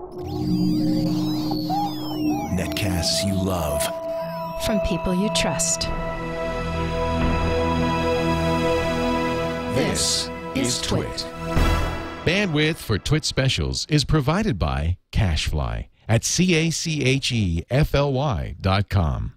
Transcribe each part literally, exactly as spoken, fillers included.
Netcasts you love. From people you trust. This is TWiT. Bandwidth for TWiT specials is provided by Cachefly at C A C H E F L Y dot com.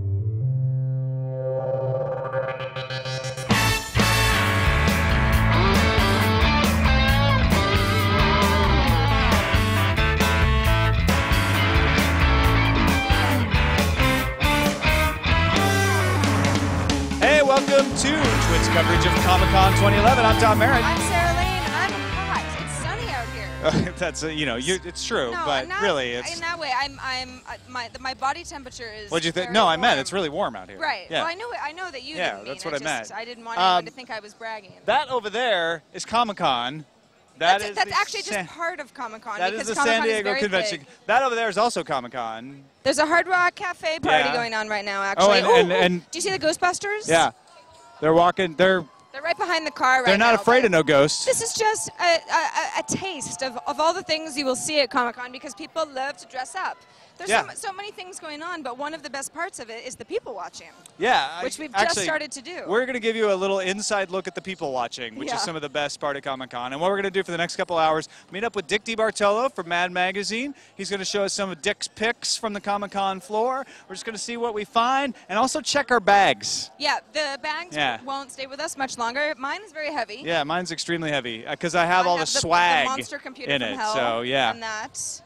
Hey, welcome to TWiT's coverage of Comic-Con twenty eleven. I'm Tom Merritt. I'm Sarah Lane, and I'm hot. It's sunny out here. That's, uh, you know, you, it's true, no, but not, really it's... in that way, I'm, I'm, uh, my, the, my body temperature is What'd you think? very No, I warm. meant it's really warm out here. Right. Yeah. Well, I know, I know that you Yeah, didn't mean that's what I I just, meant. I didn't want Um, anyone to think I was bragging. That over there is Comic-Con. That that's is that's the actually San- just part of Comic-Con. That because is the Comic-Con San Diego is very Convention. big. That over there is also Comic-Con. There's a Hard Rock Cafe party Yeah. going on right now, actually. and- Ooh, and- ooh. and- Do you see the Ghostbusters? Yeah. They're walking, they're They're right behind the car right they're not now, afraid but of no ghosts. This is just a, a, a taste of, of all the things you will see at Comic-Con because people love to dress up. There's Yeah. so, so many things going on, but one of the best parts of it is the people watching, Yeah. which I- we've actually, just started to do. We're going to give you a little inside look at the people watching, which Yeah. is some of the best part of Comic-Con. And what we're going to do for the next couple hours, meet up with Dick DeBartolo from Mad Magazine. He's going to show us some of Dick's picks from the Comic-Con floor. We're just going to see what we find and also check our bags. Yeah, the bags Yeah. won't stay with us much longer. Mine is very heavy. Yeah, mine's extremely heavy because I have I all have the the, swag the monster computer in from it. hell So, yeah. And that.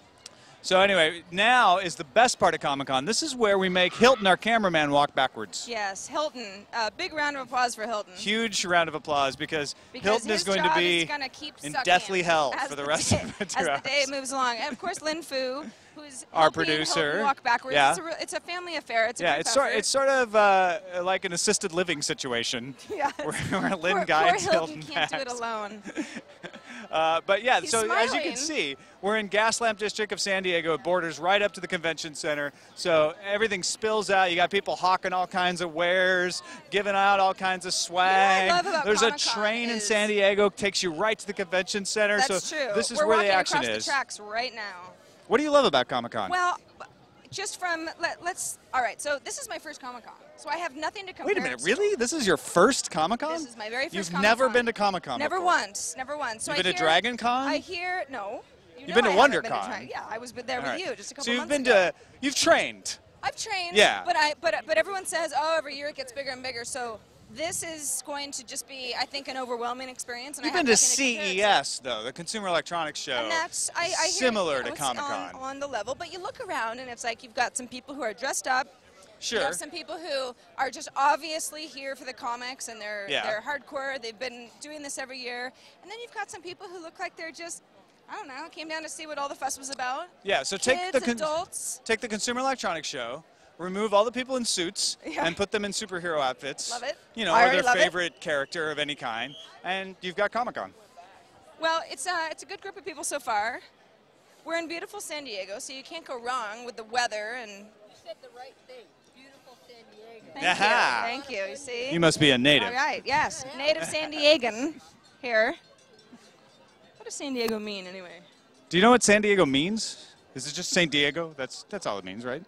So anyway, now is the best part of Comic-Con. This is where we make Hilton, our cameraman, walk backwards. Yes, Hilton. Uh, big round of applause for Hilton. Huge round of applause because, Because Hilton his is going job to be is gonna keep in sucking deathly hell as for the rest day, of the two as hours. the day moves along. And of course, Lin Fu, who's Our helping producer. Hilton walk backwards. Yeah. It's, a, re- it's a family affair. It's a Yeah, group it's sort, effort. it's sort of uh, like an assisted living situation Yes. where, where Lynn poor, guides poor Hilton Hilton can't do it bags. alone. Uh, but yeah, He's so as you smiling. can see, we're in Gaslamp District of San Diego. It borders right up to the convention center. So everything spills out. You got people hawking all kinds of wares, giving out all kinds of swag. You know what I love about There's a Comic-Con train in is- San Diego takes you right to the convention center. That's so true. this is We're where walking the action across is. the tracks right now. What do you love about Comic-Con? Well, just from let, let's. All right, so this is my first Comic-Con, so I have nothing to compare. Wait a minute, it to. really? This is your first Comic-Con? This is my very 1st You've Comic-Con. never been to Comic-Con Never before? once. Never once. So You've I been to hear, Dragon Con? I hear no. You You've know been to I haven't been WonderCon. Dra- yeah, I was there All with right. you just a couple So you've months been ago. to, you've trained. I've trained. Yeah. But I, but but everyone says, oh, every year it gets bigger and bigger. So this is going to just be, I think, an overwhelming experience. And You've I have been to nothing C compare it E S, though, the Consumer Electronics Show. And that's I, I hear similar you to know, it's Comic-Con. on, on the level. But you look around and it's like you've got some people who are dressed up. Sure. You have some people who are just obviously here for the comics and they're Yeah. they're hardcore. They've been doing this every year. And then you've got some people who look like they're just, I don't know, came down to see what all the fuss was about. Yeah, so take Kids, the con- adults. take the Consumer Electronics Show, remove all the people in suits, Yeah. and put them in superhero outfits. Love it. You know, I or already their love it. favorite character of any kind, and you've got Comic-Con. Well, it's a, it's a good group of people so far. We're in beautiful San Diego, so you can't go wrong with the weather. And You said the right thing. Beautiful San Diego. thank Aha. you. Thank you. You see? You must be a native. All right, yes. Native San Diegan here. What does San Diego mean, anyway? Do you know what San Diego means? Is it just San Diego? That's that's all it means, right?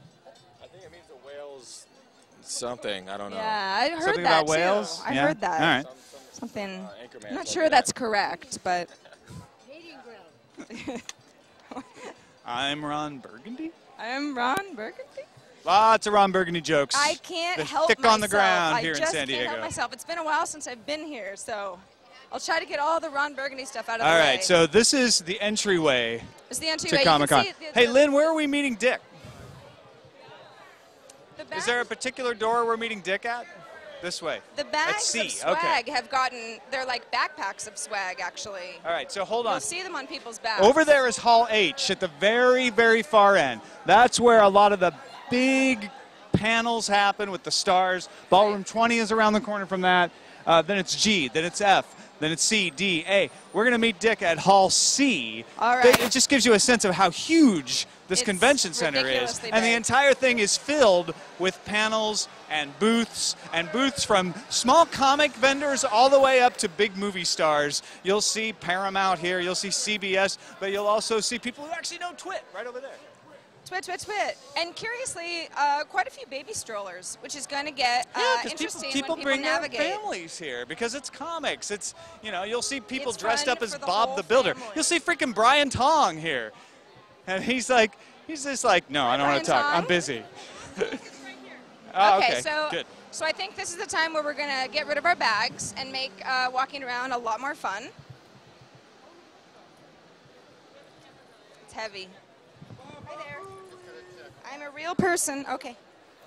I think it means a whale's something. I don't know. Yeah, I heard Something that about whales? too. I Yeah? heard that. All right. Something. Uh, Anchorman I'm not told sure me that's that. correct, but Mating ground. I'm Ron Burgundy. I'm Ron Burgundy. Lots of Ron Burgundy jokes. I can't They're help thick myself. on the ground I here in just San can't help Diego. myself. It's been a while since I've been here, so I'll try to get all the Ron Burgundy stuff out of All the way. right, so this is the entryway it's the entryway. to You can Comic-Con. see the- Hey, the- Lynn, where are we meeting Dick? the Is bags- there a particular door we're meeting Dick at? This way. The bags C, of swag okay. have gotten, they're like backpacks of swag, actually. All right, so hold on. You'll see them on people's backs. Over there is Hall H at the very, very far end. That's where a lot of the big panels happen with the stars. Ballroom twenty is around the corner from that. Uh, then it's G, then it's F, then it's C, D, A. We're going to meet Dick at Hall C. All right. It just gives you a sense of how huge this It's convention center is. ridiculously And the big. entire thing is filled with panels and booths, and booths from small comic vendors all the way up to big movie stars. You'll see Paramount here, you'll see C B S, but you'll also see people who actually know TWiT right over there. TWiT, TWiT, TWiT. And curiously, uh, quite a few baby strollers, which is going to get uh, Yeah, because interesting people, people when bring people their navigate. families here because it's comics. It's, you know, you'll see people It's dressed fun up as for the Bob whole the Builder. family. You'll see freaking Brian Tong here. And he's like, he's just like, no, I don't want to Brian talk. Tong? I'm busy. oh, okay, okay, so good. so I think this is the time where we're going to get rid of our bags and make uh, walking around a lot more fun. It's heavy. Hi there. I'm a real person. Okay.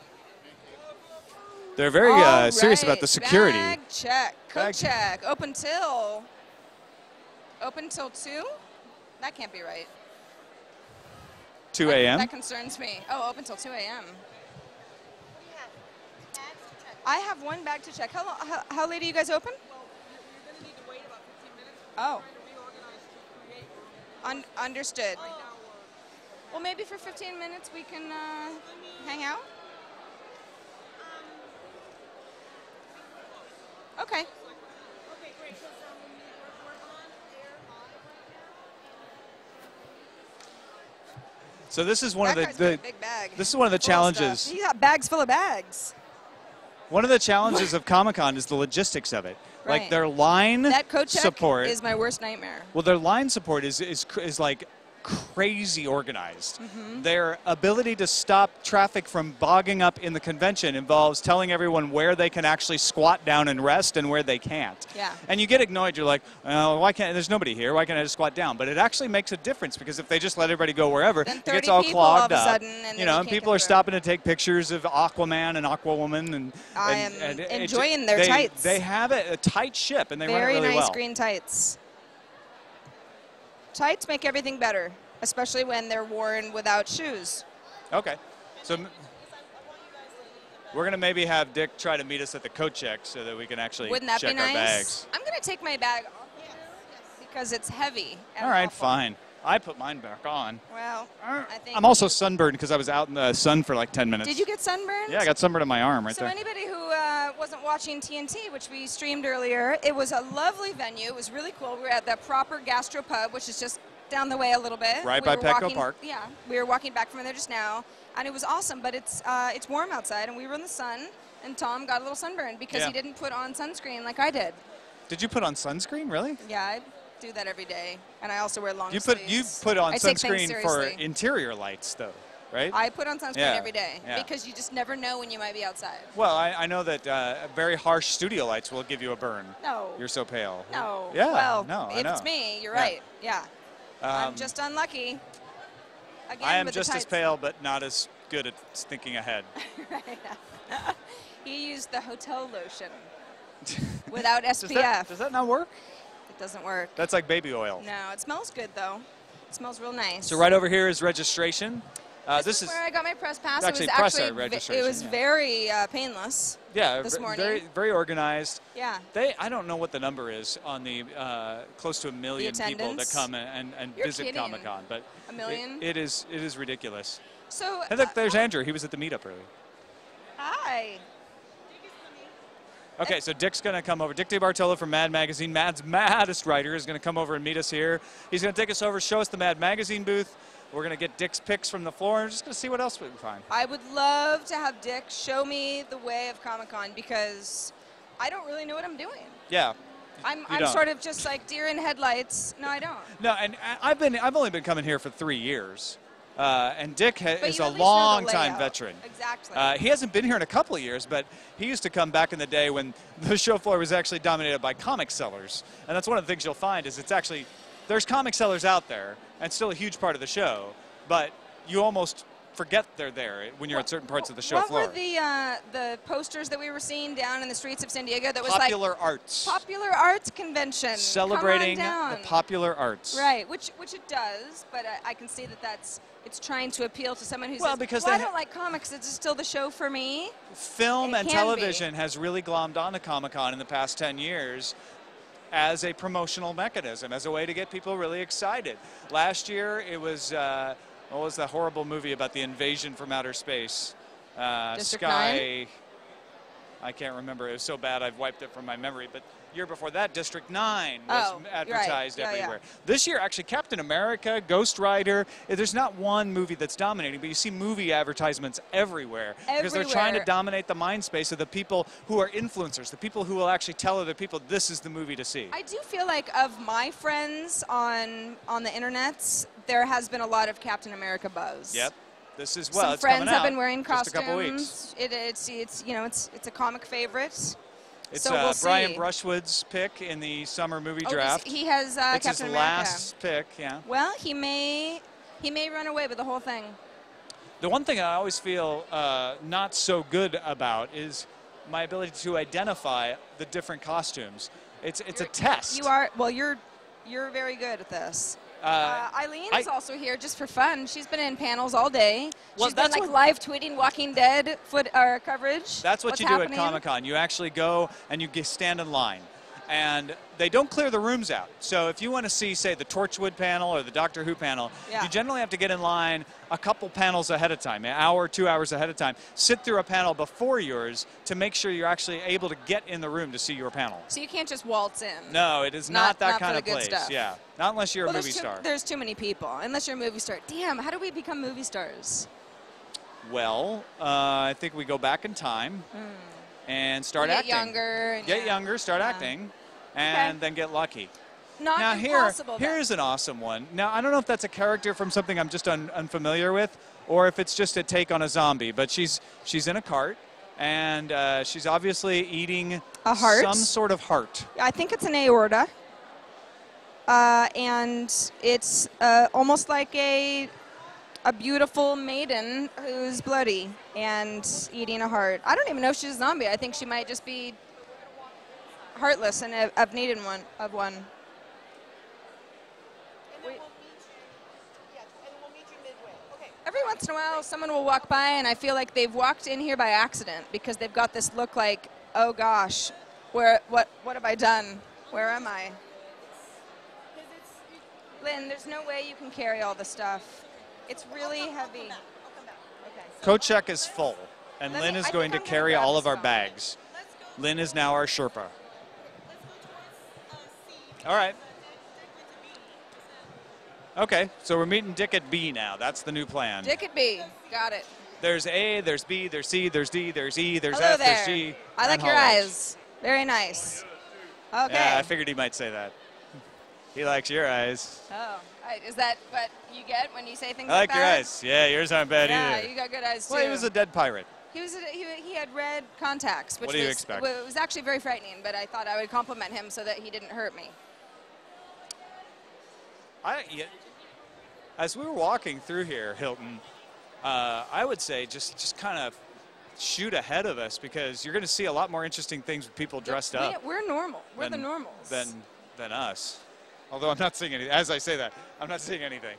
They're very All uh, serious right, about the security. Bag check. Coat Bag- check. Open till. Open till two? That can't be right. two A M That concerns me. Oh, open till two A M I have one bag to check. How, lo- how, how late are you guys open? Oh. Un understood. Well, maybe for fifteen minutes we can uh, hang out. Okay. So this is one That of guy's the, got a the big bag. this is one of the full of stuff. challenges. He got bags full of bags. One of the challenges of Comic-Con is the logistics of it. Right. Like their line That coat check support. is my worst nightmare. Well, their line support is is cr- is like crazy organized. Mm-hmm. Their ability to stop traffic from bogging up in the convention involves telling everyone where they can actually squat down and rest and where they can't. Yeah. And you get annoyed. You're like, oh, why can't? There's nobody here. Why can't I just squat down? But it actually makes a difference because if they just let everybody go wherever, Then it thirty gets all people all clogged of a up. sudden, and you then know, you and can't people get are through. stopping to take pictures of Aquaman and Aquawoman, and I and- am and it- it- enjoying their they, tights. They have it a tight ship, and they run it Very really nice well. green tights. Tights make everything better, especially when they're worn without shoes. Okay. So m- we're going to maybe have Dick try to meet us at the coat check so that we can actually Wouldn't that check be our nice? bags. I'm going to take my bag off because it's heavy. and All right, awful. fine. I put mine back on. Well, I think I'm also sunburned because I was out in the sun for like ten minutes. Did you get sunburned? Yeah, I got sunburned on my arm right So there. anybody who uh, wasn't watching T N T, which we streamed earlier, it was a lovely venue. It was really cool. We were at the proper gastropub, which is just down the way a little bit. Right we by were Petco walking, Park. Yeah, we were walking back from there just now, and it was awesome. But it's uh, it's warm outside, and we were in the sun, and Tom got a little sunburned because Yeah. he didn't put on sunscreen like I did. Did you put on sunscreen, really? Yeah, I do that every day, and I also wear long You put sleeves. you put on I take things sunscreen for seriously. interior lights, though, right? I put on sunscreen Yeah, every day yeah. because you just never know when you might be outside. Well, I, I know that uh, very harsh studio lights will give you a burn. No. You're so pale. No. Yeah. Well, no, I if know. it's me, you're Yeah. right. Yeah. I'm Um, just unlucky. Again, I am with the just as tights. pale, but not as good at thinking ahead. He used the hotel lotion without S Does P F. that, does that not work? It doesn't work. That's like baby oil. No, it smells good though. It smells real nice. So right over here is registration. Uh, this, this is is where I got my press pass. actually it was press actually our ve- it registration, was yeah. very uh, painless. yeah, this v- morning. very very organized. Yeah. They I don't know what the number is on the uh, close to a million people that attendance? come and, and, and You're visit kidding. Comic Con, but A million? It, it is it is ridiculous. So. And look, uh, there's Andrew. He was at the meetup earlier. Hi. Okay, so Dick's going to come over. Dick DeBartolo from Mad Magazine, Mad's maddest writer, is going to come over and meet us here. He's going to take us over, show us the Mad Magazine booth. We're going to get Dick's picks from the floor. We're just going to see what else we can find. I would love to have Dick show me the way of Comic-Con because I don't really know what I'm doing. Yeah. I'm, You I'm don't. sort of just like deer in headlights. No, I don't. No, and I- I've been I've only been coming here for three years, uh, and Dick ha- But is you a at least know the long-time layout. veteran. Exactly. Uh, he hasn't been here in a couple of years, but he used to come back in the day when the show floor was actually dominated by comic sellers, and that's one of the things you'll find is it's actually there's comic sellers out there, and still a huge part of the show, but you almost forget they're there when you're at certain parts of the show what floor. were the uh, the posters that we were seeing down in the streets of San Diego that was Popular like arts. popular arts convention Celebrating Come on the down. popular arts. Right, which which it does, but I, I can see that that's it's trying to appeal to someone who Well, says, because well, I they ha- don't like comics. It's still the show for me. Film It and can be. television has really glommed onto Comic-Con in the past ten years. as a promotional mechanism, as a way to get people really excited. Last year, it was, uh, what was the horrible movie about the invasion from outer space? Uh, District Sky, nine? I can't remember. It was so bad I've wiped it from my memory. But year before that, District nine was Oh, advertised right. Yeah, everywhere. yeah. This year, actually, Captain America, Ghost Rider, eh, there's not one movie that's dominating, but you see movie advertisements everywhere. Because they're trying to Everywhere. dominate the mind space of the people who are influencers, the people who will actually tell other people this is the movie to see. I do feel like of my friends on on the internets, there has been a lot of Captain America buzz. Yep. This is, well, Some it's friends coming have out been wearing just costumes. a couple weeks. It, it's it's you know it's it's a comic favorite. It's so uh, we'll Brian see. Brushwood's pick in the summer movie Oh, draft. this- he has uh, it's Captain his America. last pick, yeah. Well, he may he may run away with the whole thing. The one thing I always feel uh, not so good about is my ability to identify the different costumes. It's it's You're- a test. You are well. You're you're very good at this. Uh, Eileen is I- also here just for fun. She's been in panels all day. Well, She's been that's like what- live tweeting Walking Dead foot uh, coverage. That's what What's you do happening. at Comic-Con. You actually go and you get, stand in line. And they don't clear the rooms out. So if you want to see, say, the Torchwood panel or the Doctor Who panel, Yeah. you generally have to get in line a couple panels ahead of time, an hour, two hours ahead of time. Sit through a panel before yours to make sure you're actually able to get in the room to see your panel. So you can't just waltz in. No, it is not, Not- that not for kind the of good place. stuff. Yeah, not unless you're Well, a there's movie too, star. There's too many people. Unless you're a movie star. Damn, how do we become movie stars? Well, uh, I think we go back in time and start You get acting. younger. and Get yeah. younger, start Yeah. acting, and Okay. then get lucky. Not now impossible. here, then. here's an awesome one. Now I don't know if that's a character from something I'm just un, unfamiliar with, or if it's just a take on a zombie. But she's she's in a cart, and uh, she's obviously eating A heart? some sort of heart. I think it's an aorta. Uh, and it's uh, almost like a a beautiful maiden who's bloody and eating a heart. I don't even know if she's a zombie. I think she might just be heartless and have, have needed one of one. And then we'll meet you. Yeah, and then we'll meet you midway. Okay. Every once in a while, someone will walk by, and I feel like they've walked in here by accident because they've got this look like, oh gosh, where what what have I done? Where am I? Because it's. Lynn, there's no way you can carry all the stuff. It's really I'll come, heavy. I'll come back. I'll come back. Okay. Coat check is full, and Let Lynn me- is I going think to I'm gonna carry grab all of this our phone. bags. Let's go. Lynn is now our Sherpa. Let's go towards uh, C. All right. Dick went to B. Okay, so we're meeting Dick at B now. That's the new plan. Dick at B. Got it. There's A, there's B, there's C, there's D, there's E, there's Hello F, there. there's G. I like and your Hall H. eyes. Very nice. Okay. Yeah, I figured he might say that. He likes your eyes. Oh, right. Is that what you get when you say things I like your that? eyes. Yeah, yours aren't bad Yeah, either. you got good eyes too. Well, he was a dead pirate. He was. A, he, he had red contacts, which What do you was, expect? It was actually very frightening. But I thought I would compliment him so that he didn't hurt me. I, yeah, as we were walking through here, Hilton, uh, I would say just, just kind of shoot ahead of us because you're going to see a lot more interesting things with people dressed we, up We're normal. We're the than- normals. than, than us. Although I'm not seeing anything. As I say that, I'm not seeing anything.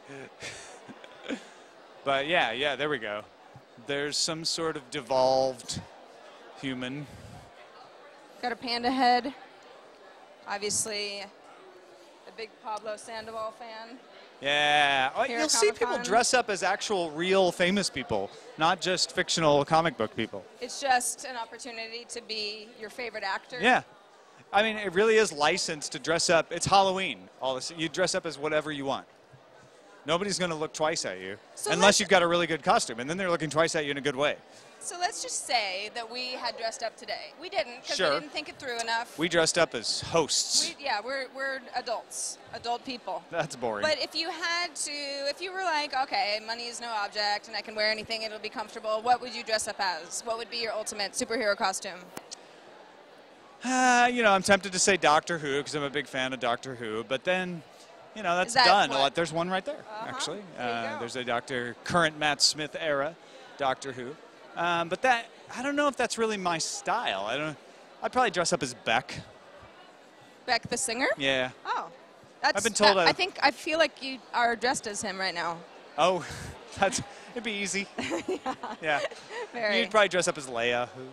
But yeah, yeah, there we go. There's some sort of devolved human. Got a panda head. Obviously, a big Pablo Sandoval fan. Yeah, oh, Here you'll at see people Comic-Con. dress up as actual, real, famous people, not just fictional comic book people. It's just an opportunity to be your favorite actor. Yeah, I mean, it really is licensed to dress up. It's Halloween. All this, you dress up as whatever you want. Nobody's going to look twice at you So unless let's- you've got a really good costume, and then they're looking twice at you in a good way. So let's just say that we had dressed up today. We didn't because Sure. we didn't think it through enough. We dressed up as hosts. We, yeah, we're, we're adults, adult people. That's boring. But if you had to, if you were like, okay, money is no object and I can wear anything, it'll be comfortable, what would you dress up as? What would be your ultimate superhero costume? Uh, you know, I'm tempted to say Doctor Who because I'm a big fan of Doctor Who, but then, you know, that's Is that done. what- A lot. There's one right there, Uh-huh. actually. There you Uh, go. there's a Doctor, current Matt Smith era Doctor Who. Um, but that, I don't know if that's really my style. I don't. I'd probably dress up as Beck. Beck the singer? Yeah. Oh. That's, I've been told that- I- I think, I feel like you are dressed as him right now. Oh, that's. It'd be easy. yeah. Very. You'd probably dress up as Leia. Who,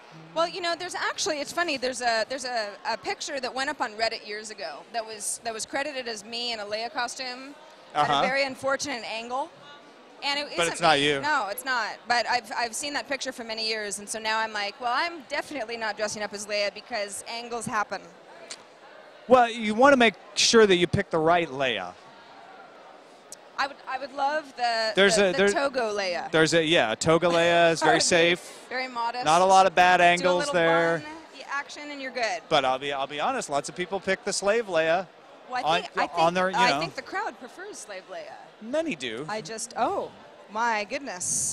Well, you know, there's actually, it's funny, there's a there's a, a picture that went up on Reddit years ago that was that was credited as me in a Leia costume Uh-huh. at a very unfortunate angle. And it But isn't it's not me. you. No, it's not. But I've, I've seen that picture for many years, and so now I'm like, well, I'm definitely not dressing up as Leia because angles happen. Well, you want to make sure that you pick the right Leia. I would I would love the, There's the, a- the there's- Togo Leia. There's a, yeah, a Toga Leia is That very would be safe. Very modest. Not a lot of bad Do a angles little there. bun, the action, and you're good. But I'll be I'll be honest, lots of people pick the slave Leia. Well, I on, think, I think, on their, you I know, think the crowd prefers Slave Leia. many do. I just, oh, my goodness.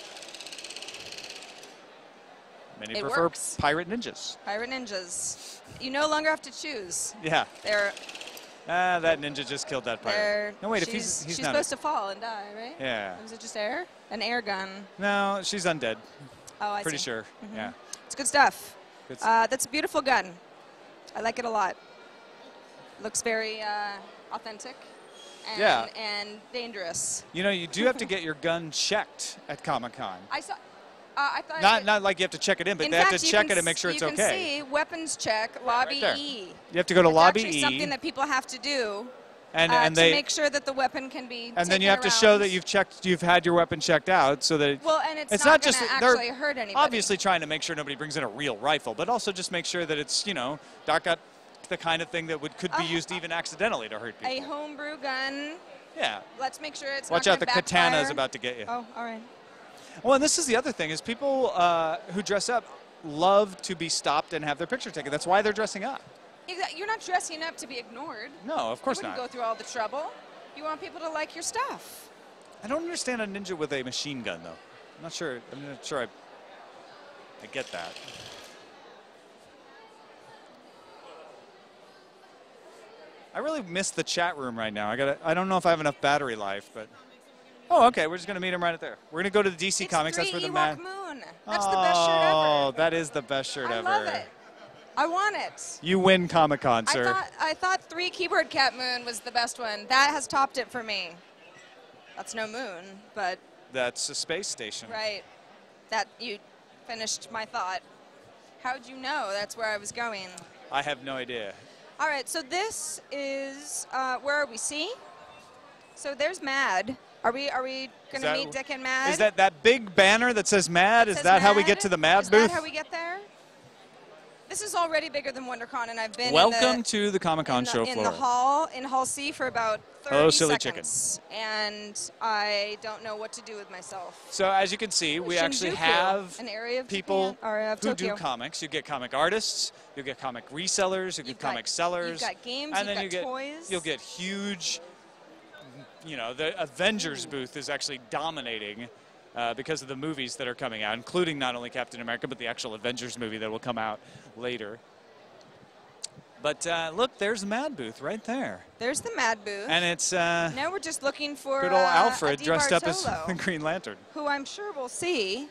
Many it prefer works. pirate ninjas. Pirate ninjas. You no longer have to choose. Yeah. They're, Ah, that ninja just killed that pirate. they're, No, wait, if she's, he's he's she's not. supposed to fall and die, right? Yeah. Was it just air? An air gun. No, she's undead. Oh, I Pretty see. sure. Mhm. Yeah. It's good stuff. Good s- Uh, that's a beautiful gun. I like it a lot. Looks very uh, authentic and, Yeah. and dangerous. You know, you do have to get your gun checked at Comic-Con. I saw. Uh, I thought. Not it- not like you have to check it in, but in they fact, have to you check can it and make s- sure it's you okay. can see weapons check, lobby there. E. You have to go to It's lobby actually E, something that people have to do and uh, and to they make sure that the weapon can be. and then taken you have to show around. that you've checked, you've had your weapon checked out, so that it, Well, and it's, it's not, not just gonna that they're actually hurt anybody. obviously trying to make sure nobody brings in a real rifle, but also just make sure that it's, you know, not got the kind of thing that would could be Uh, used even accidentally to hurt a people. homebrew gun. Yeah. Let's make sure it's. Watch not out, the gonna katana is backfire. about to get you. Oh, all right. Well, and this is the other thing, is people uh, who dress up love to be stopped and have their picture taken. That's why they're dressing up. Exa- You're not dressing up to be ignored. No, of course you wouldn't not. go through all the trouble. You want people to like your stuff. I don't understand a ninja with a machine gun, though. I'm not sure. I'm not sure I, I get that. I really miss the chat room right now. I got. I don't know if I have enough battery life, but. Oh, okay. We're just gonna meet him right there. We're gonna go to the D C It's Comics. three That's where the Ewok man. Moon. That's the best shirt ever. Oh, that is the best shirt I ever. love it. I want it. You win Comic-Con, I sir. thought I thought three keyboard cat moon was the best one. That has topped it for me. That's no moon, but That's a space station. right. That you finished my thought. How'd you know that's where I was going? I have no idea. All right, so this is uh, where are we? See? So there's Mad. Are we are we gonna that- meet Dick and Mad? Is that that big banner that says Mad? Is Says that how we Mad? get to the Mad is booth? Is that how we get there? This is already bigger than WonderCon, and I've been Welcome in the, to the Comic-Con in the, show in floor. the hall in Hall C for about thirty Hello, silly seconds, and I don't know what to do with myself. So as you can see, we actually Shinjuku, have an area of people Japan, or of who Tokyo. do comics. You get comic artists, you get comic resellers, you get You've got- comic sellers. you've got games, and you've then got you get, toys. You'll get huge, you know, the Avengers booth is actually dominating uh, because of the movies that are coming out, including not only Captain America, but the actual Avengers movie that will come out later. But uh, look, there's the Mad booth right there. There's the Mad booth. And it's uh, now we're just looking for good old uh, Alfred a dressed up as DeBartolo, the Green Lantern. who I'm sure we'll see.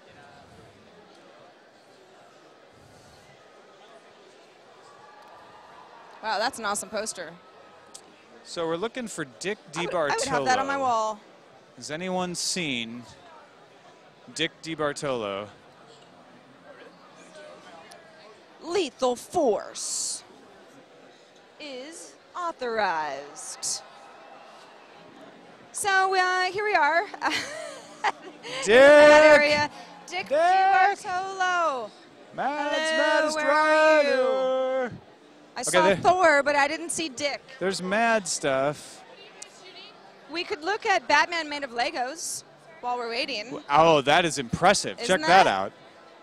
Wow, that's an awesome poster. So we're looking for Dick I would, DeBartolo. I would have that on my wall. Has anyone seen Dick DeBartolo? Lethal Force is authorized. So uh, here we are. Dick! That area. Dick, Dick! DeBartolo. Mads Hello, Maddest where are you? Rider! I Okay, saw there- Thor, but I didn't see Dick. There's Mad stuff. We could look at Batman made of Legos while we're waiting. Oh, that is impressive. Isn't Check that? that? out.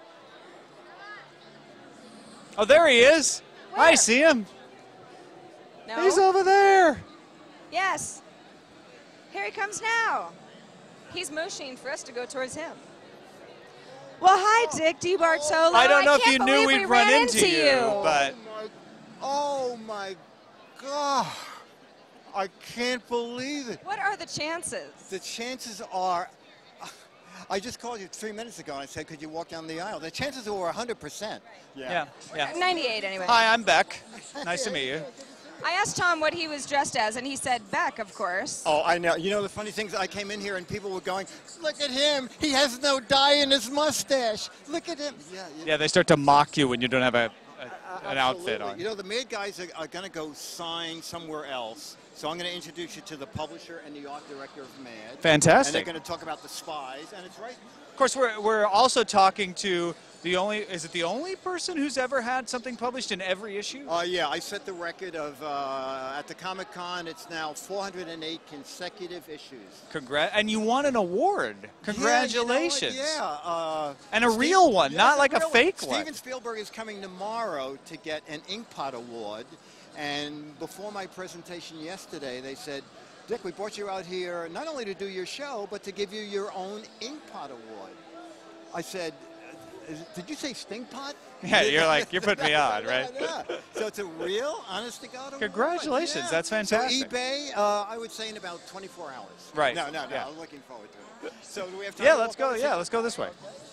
Oh, there he is. I Where? see him. No? He's over there. Yes. Here he comes now. He's motioning for us to go towards him. Well, hi, Dick DeBartolo. I don't know if can't you knew believe we'd we run ran into you, but Oh my God. I can't believe it. What are the chances? The chances are, I just called you three minutes ago and I said, could you walk down the aisle? The chances were one hundred percent. yeah, yeah. ninety-eight, anyway. Hi, I'm Beck. Nice to meet you. I asked Tom what he was dressed as, and he said Beck, of course. Oh, I know. You know, the funny thing is I came in here and people were going, look at him. He has no dye in his mustache. Look at him. Yeah, you Yeah, they start to mock you when you don't have a, a Uh, an outfit absolutely. on. You know, the Mad guys are, are going to go sign somewhere else. So I'm going to introduce you to the publisher and the art director of Mad. Fantastic. And they're going to talk about the spies, and it's right. Of course, we're, we're also talking to the only, is it the only person who's ever had something published in every issue? Uh, yeah, I set the record of, uh, at the Comic-Con, it's now four hundred eight consecutive issues. Congrat, and you won an award. Congratulations. Yeah, you know what? yeah uh, And a Steve- real one, yeah, not like a real fake one. one. Steven Spielberg is coming tomorrow to get an Inkpot Award. And before my presentation yesterday, they said, Dick, we brought you out here not only to do your show, but to give you your own Inkpot Award. I said, is, did you say Stinkpot? Yeah, you're like, you're putting me on, right? Yeah, yeah. So it's a real, honest to God award. Congratulations, Yeah. that's fantastic. So eBay, uh, I would say in about twenty-four hours. Right. No, no, no. Yeah. I'm looking forward to it. So do we have time Yeah, to let's walk go. over? Yeah, let's go this way.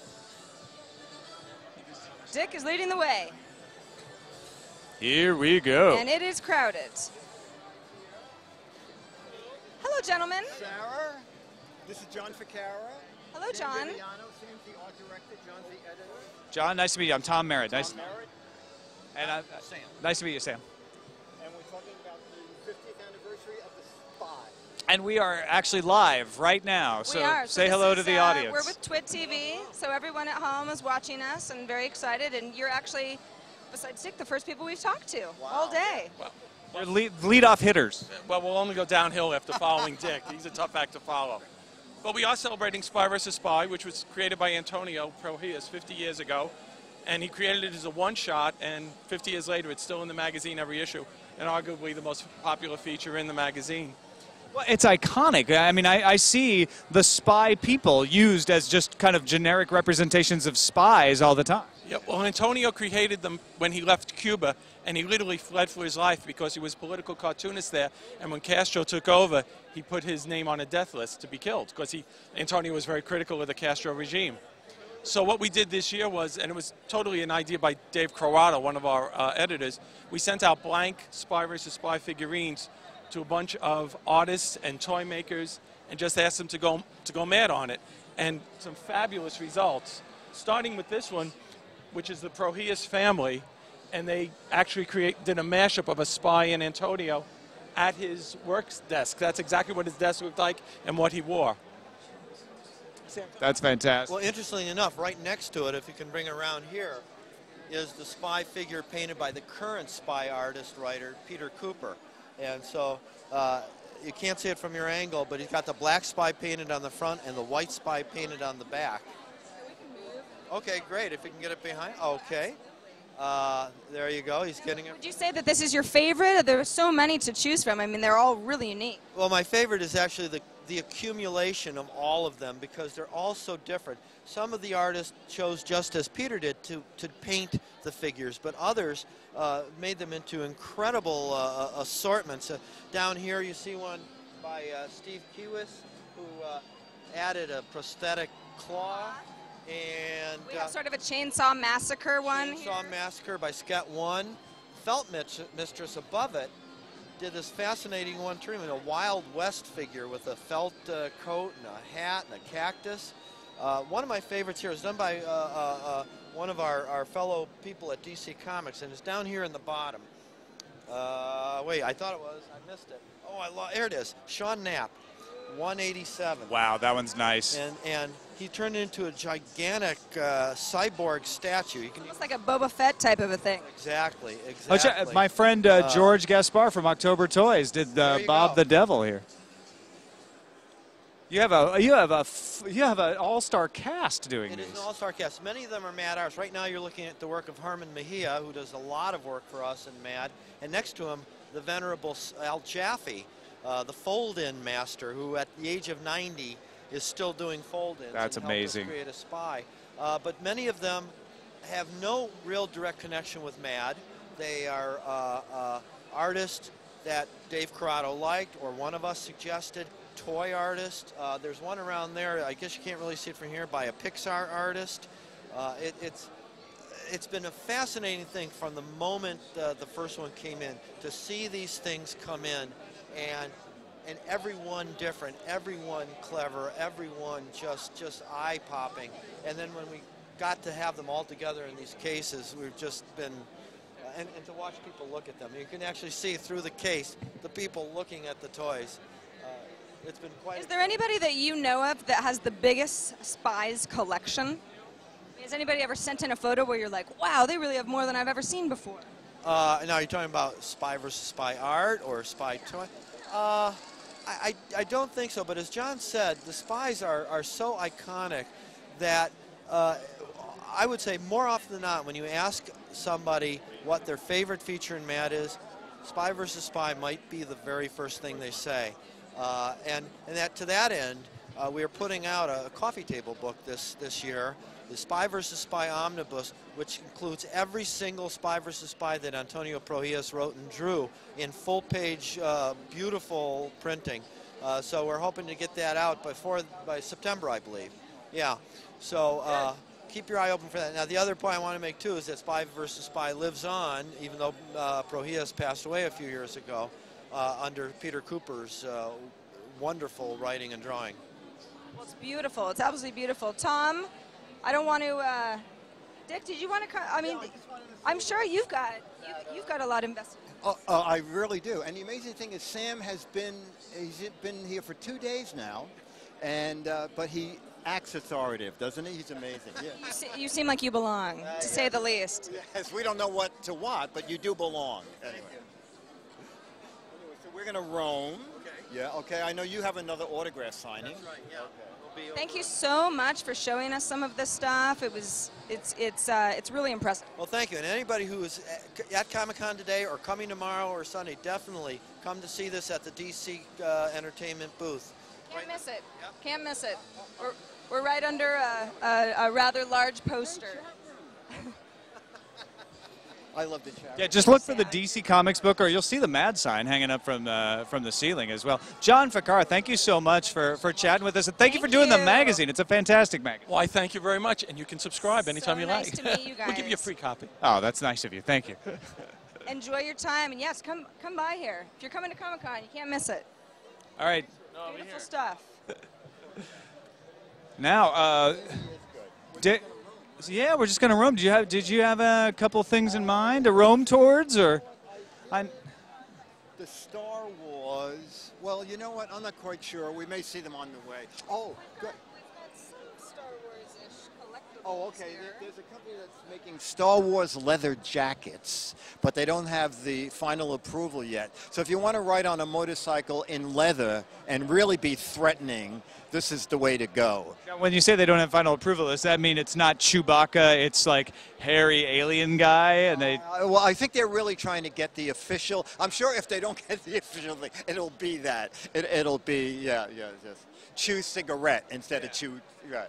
Dick is leading the way, Here we go. and it is crowded. Hello, gentlemen. Sarah, this is John Ficara. Hello, John. Sam Viviano, Sam's the art director, John's the editor. John, nice to meet you. I'm Tom Merritt. Nice. Tom Merritt, And I, Sam. nice to meet you, Sam. And we're talking about the fiftieth anniversary of The Spy. And we are actually live right now. So we are. So say this hello is, to the uh, audience. We're with TWiT T V, so everyone at home is watching us and very excited. And you're actually, besides Dick, the first people we've talked to all day. We're lead, lead off hitters. Well, we'll only go downhill after following Dick. He's a tough act to follow. But we are celebrating Spy versus Spy, which was created by Antonio Prohias fifty years ago. And he created it as a one-shot, and fifty years later, it's still in the magazine every issue, and arguably the most popular feature in the magazine. Well, it's iconic. I mean, I, I see the spy people used as just kind of generic representations of spies all the time. Yeah, well, Antonio created them when he left Cuba, and he literally fled for his life because he was a political cartoonist there. And when Castro took over, he put his name on a death list to be killed because he, Antonio was very critical of the Castro regime. So what we did this year was, and it was totally an idea by Dave Croato, one of our uh, editors, we sent out blank Spy versus Spy figurines to a bunch of artists and toy makers and just asked them to go, to go mad on it. And some fabulous results, starting with this one, which is the Prohias family, and they actually create, did a mashup of a spy and Antonio at his work desk. That's exactly what his desk looked like and what he wore. That's fantastic. Well, interestingly enough, right next to it, if you can bring it around here, is the spy figure painted by the current spy artist writer, Peter Cooper. And so uh, you can't see it from your angle, but he's got the black spy painted on the front and the white spy painted on the back. Okay, great. If we can get it behind. Okay. Uh, there you go. He's getting it. Would you say that this is your favorite? There are so many to choose from. I mean, they're all really unique. Well, my favorite is actually the, the accumulation of all of them because they're all so different. Some of the artists chose, just as Peter did, to, to paint the figures, but others uh, made them into incredible uh, assortments. Uh, down here you see one by uh, Steve Kiewis, who uh, added a prosthetic claw. And We have uh, sort of a Chainsaw Massacre one here. Chainsaw Massacre by Sket One. Felt Mistress above it did this fascinating one too, a Wild West figure with a felt uh, coat and a hat and a cactus. Uh, one of my favorites here is done by uh, uh, uh, one of our, our fellow people at D C Comics, and it's down here in the bottom. Uh, wait, I thought it was. I missed it. Oh, I lo there it is. Sean Knapp, one eighty-seven. Wow, that one's nice. And, and he turned it into a gigantic uh, cyborg statue. You can It's like a Boba Fett type of a thing. Exactly, Oh, exactly. check- my friend uh, Uh, George Gaspar from October Toys did uh, There you Bob go. the Devil here. You have a you have a f- you have an all-star cast doing It these. is an all-star cast. Many of them are Mad artists. Right now you're looking at the work of Herman Mejia, who does a lot of work for us in Mad. And next to him, the venerable Al Jaffe, uh, the fold-in master, who at the age of ninety is still doing fold-ins. That's and helped amazing. us create a spy. Uh, but many of them have no real direct connection with Mad. They are uh, uh, artists that Dave Corrado liked, or one of us suggested. Toy artist. Uh, there's one around there, I guess you can't really see it from here, by a Pixar artist. Uh, it, it's it's been a fascinating thing from the moment uh, the first one came in to see these things come in, and and everyone different, everyone clever, everyone just just eye-popping. And then when we got to have them all together in these cases, we've just been, uh, and, and to watch people look at them. You can actually see through the case the people looking at the toys. Uh, it's been quite. Is there anybody that you know of that has the biggest Spies collection? Has anybody ever sent in a photo where you're like, wow, they really have more than I've ever seen before? Uh, now, you're talking about Spy versus Spy art or Spy toy? Uh, I, I don't think so, but as John said, the Spies are, are so iconic that uh, I would say more often than not, when you ask somebody what their favorite feature in Mad is, Spy versus Spy might be the very first thing they say. Uh, and and that, to that end, uh, we are putting out a, a coffee table book this, this year, the Spy versus Spy Omnibus, which includes every single Spy versus Spy that Antonio Prohias wrote and drew in full-page, uh, beautiful printing. Uh, so we're hoping to get that out before by September, I believe. Yeah. So uh, keep your eye open for that. Now, the other point I want to make too is that Spy versus Spy lives on, even though uh, Prohias passed away a few years ago, uh, under Peter Cooper's uh, wonderful writing and drawing. Well, it's beautiful. It's absolutely beautiful. Tom, I don't want to. Uh, Dick, did you want to? Come? I mean, I'm sure you've got you, you've got a lot invested. Uh, uh, I really do. And the amazing thing is, Sam has been he's been here for two days now, and uh, but he acts authoritative, doesn't he? He's amazing. Yeah. You, se you seem like you belong, uh, to yeah. say the least. Yes, we don't know what to what, but you do belong. Anyway. Anyway, so we're gonna roam. Okay. Yeah. Okay. I know you have another autograph signing. That's right. Yeah. Okay. Thank you so much for showing us some of this stuff. It was, it's, it's, uh, it's really impressive. Well, thank you. And anybody who is at Comic-Con today or coming tomorrow or Sunday, definitely come to see this at the D C uh, Entertainment booth. Can't miss it. Can't miss it. We're, we're right under a, a, a rather large poster. I love the chat. Yeah, just look for the D C Comics book, or you'll see the Mad sign hanging up from uh, from the ceiling as well. John Ficar, thank you so much for, for chatting with us, and thank, thank you for doing you. the magazine. It's a fantastic magazine. Well, I thank you very much, and you can subscribe anytime so you nice like. To meet you guys. We'll give you a free copy. Oh, that's nice of you. Thank you. Enjoy your time, and yes, come come by here. If you're coming to Comic-Con, you can't miss it. All right. No, beautiful stuff. Now, uh, Dick. So yeah, we're just gonna roam. Did you have Did you have a couple things in mind to roam towards, or? I, the Star Wars. Well, you know what? I'm not quite sure. We may see them on the way. Oh, good. Oh, okay. There, there's a company that's making Star Wars leather jackets, but they don't have the final approval yet. So if you want to ride on a motorcycle in leather and really be threatening, this is the way to go. When you say they don't have final approval, does that mean it's not Chewbacca, it's like hairy alien guy, and they... Uh, well, I think they're really trying to get the official... I'm sure if they don't get the official thing, it'll be that. It, it'll be, yeah, yeah, just chew cigarette instead yeah. of chew... Right.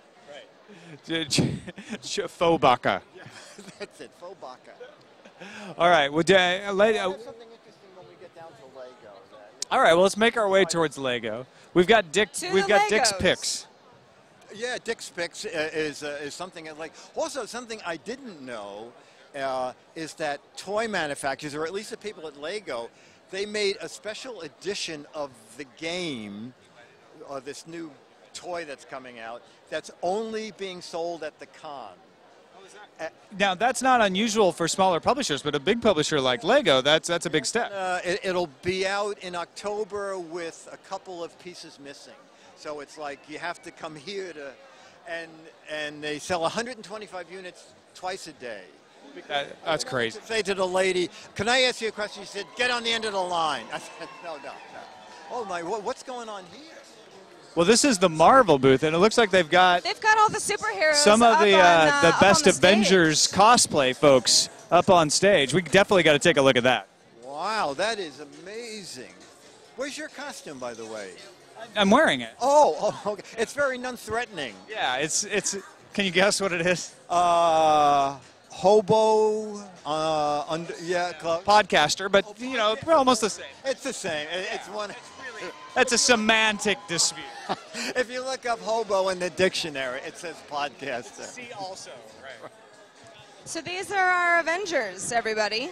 Faux baka. Yeah, that's it, faux baka. All right. Well, uh, let, uh, something interesting when we get down to Lego. All right. Well, let's make our way towards Lego. We've got Dick. To we've got Legos. Dick's picks. Yeah, Dick's picks uh, is uh, is something like. Also, something I didn't know uh, is that toy manufacturers, or at least the people at Lego, they made a special edition of the game, or this new toy that's coming out, that's only being sold at the con. Oh, is that? Uh, now that's not unusual for smaller publishers, but a big publisher like Lego, that's that's a big step. Uh, it, it'll be out in October with a couple of pieces missing. So it's like you have to come here to, and and they sell one hundred twenty-five units twice a day. That, that's crazy. I say to the lady, "Can I ask you a question?" She said, "Get on the end of the line." I said, "No, no, no." Oh my, what, what's going on here? Well, this is the Marvel booth, and it looks like they've got they've got all the superheroes. Some of the on, uh, uh, the best the Avengers stage. cosplay folks up on stage. We definitely got to take a look at that. Wow, that is amazing. Where's your costume, by the way? I'm wearing it. Oh, oh okay. It's very non-threatening. Yeah, it's it's. Can you guess what it is? Uh, hobo. Uh, under, yeah, close. Podcaster, but you know, we're almost the same. It's the same. It, it's one. That's a semantic dispute. If you look up hobo in the dictionary, it says podcaster. See also, right. So these are our Avengers, everybody.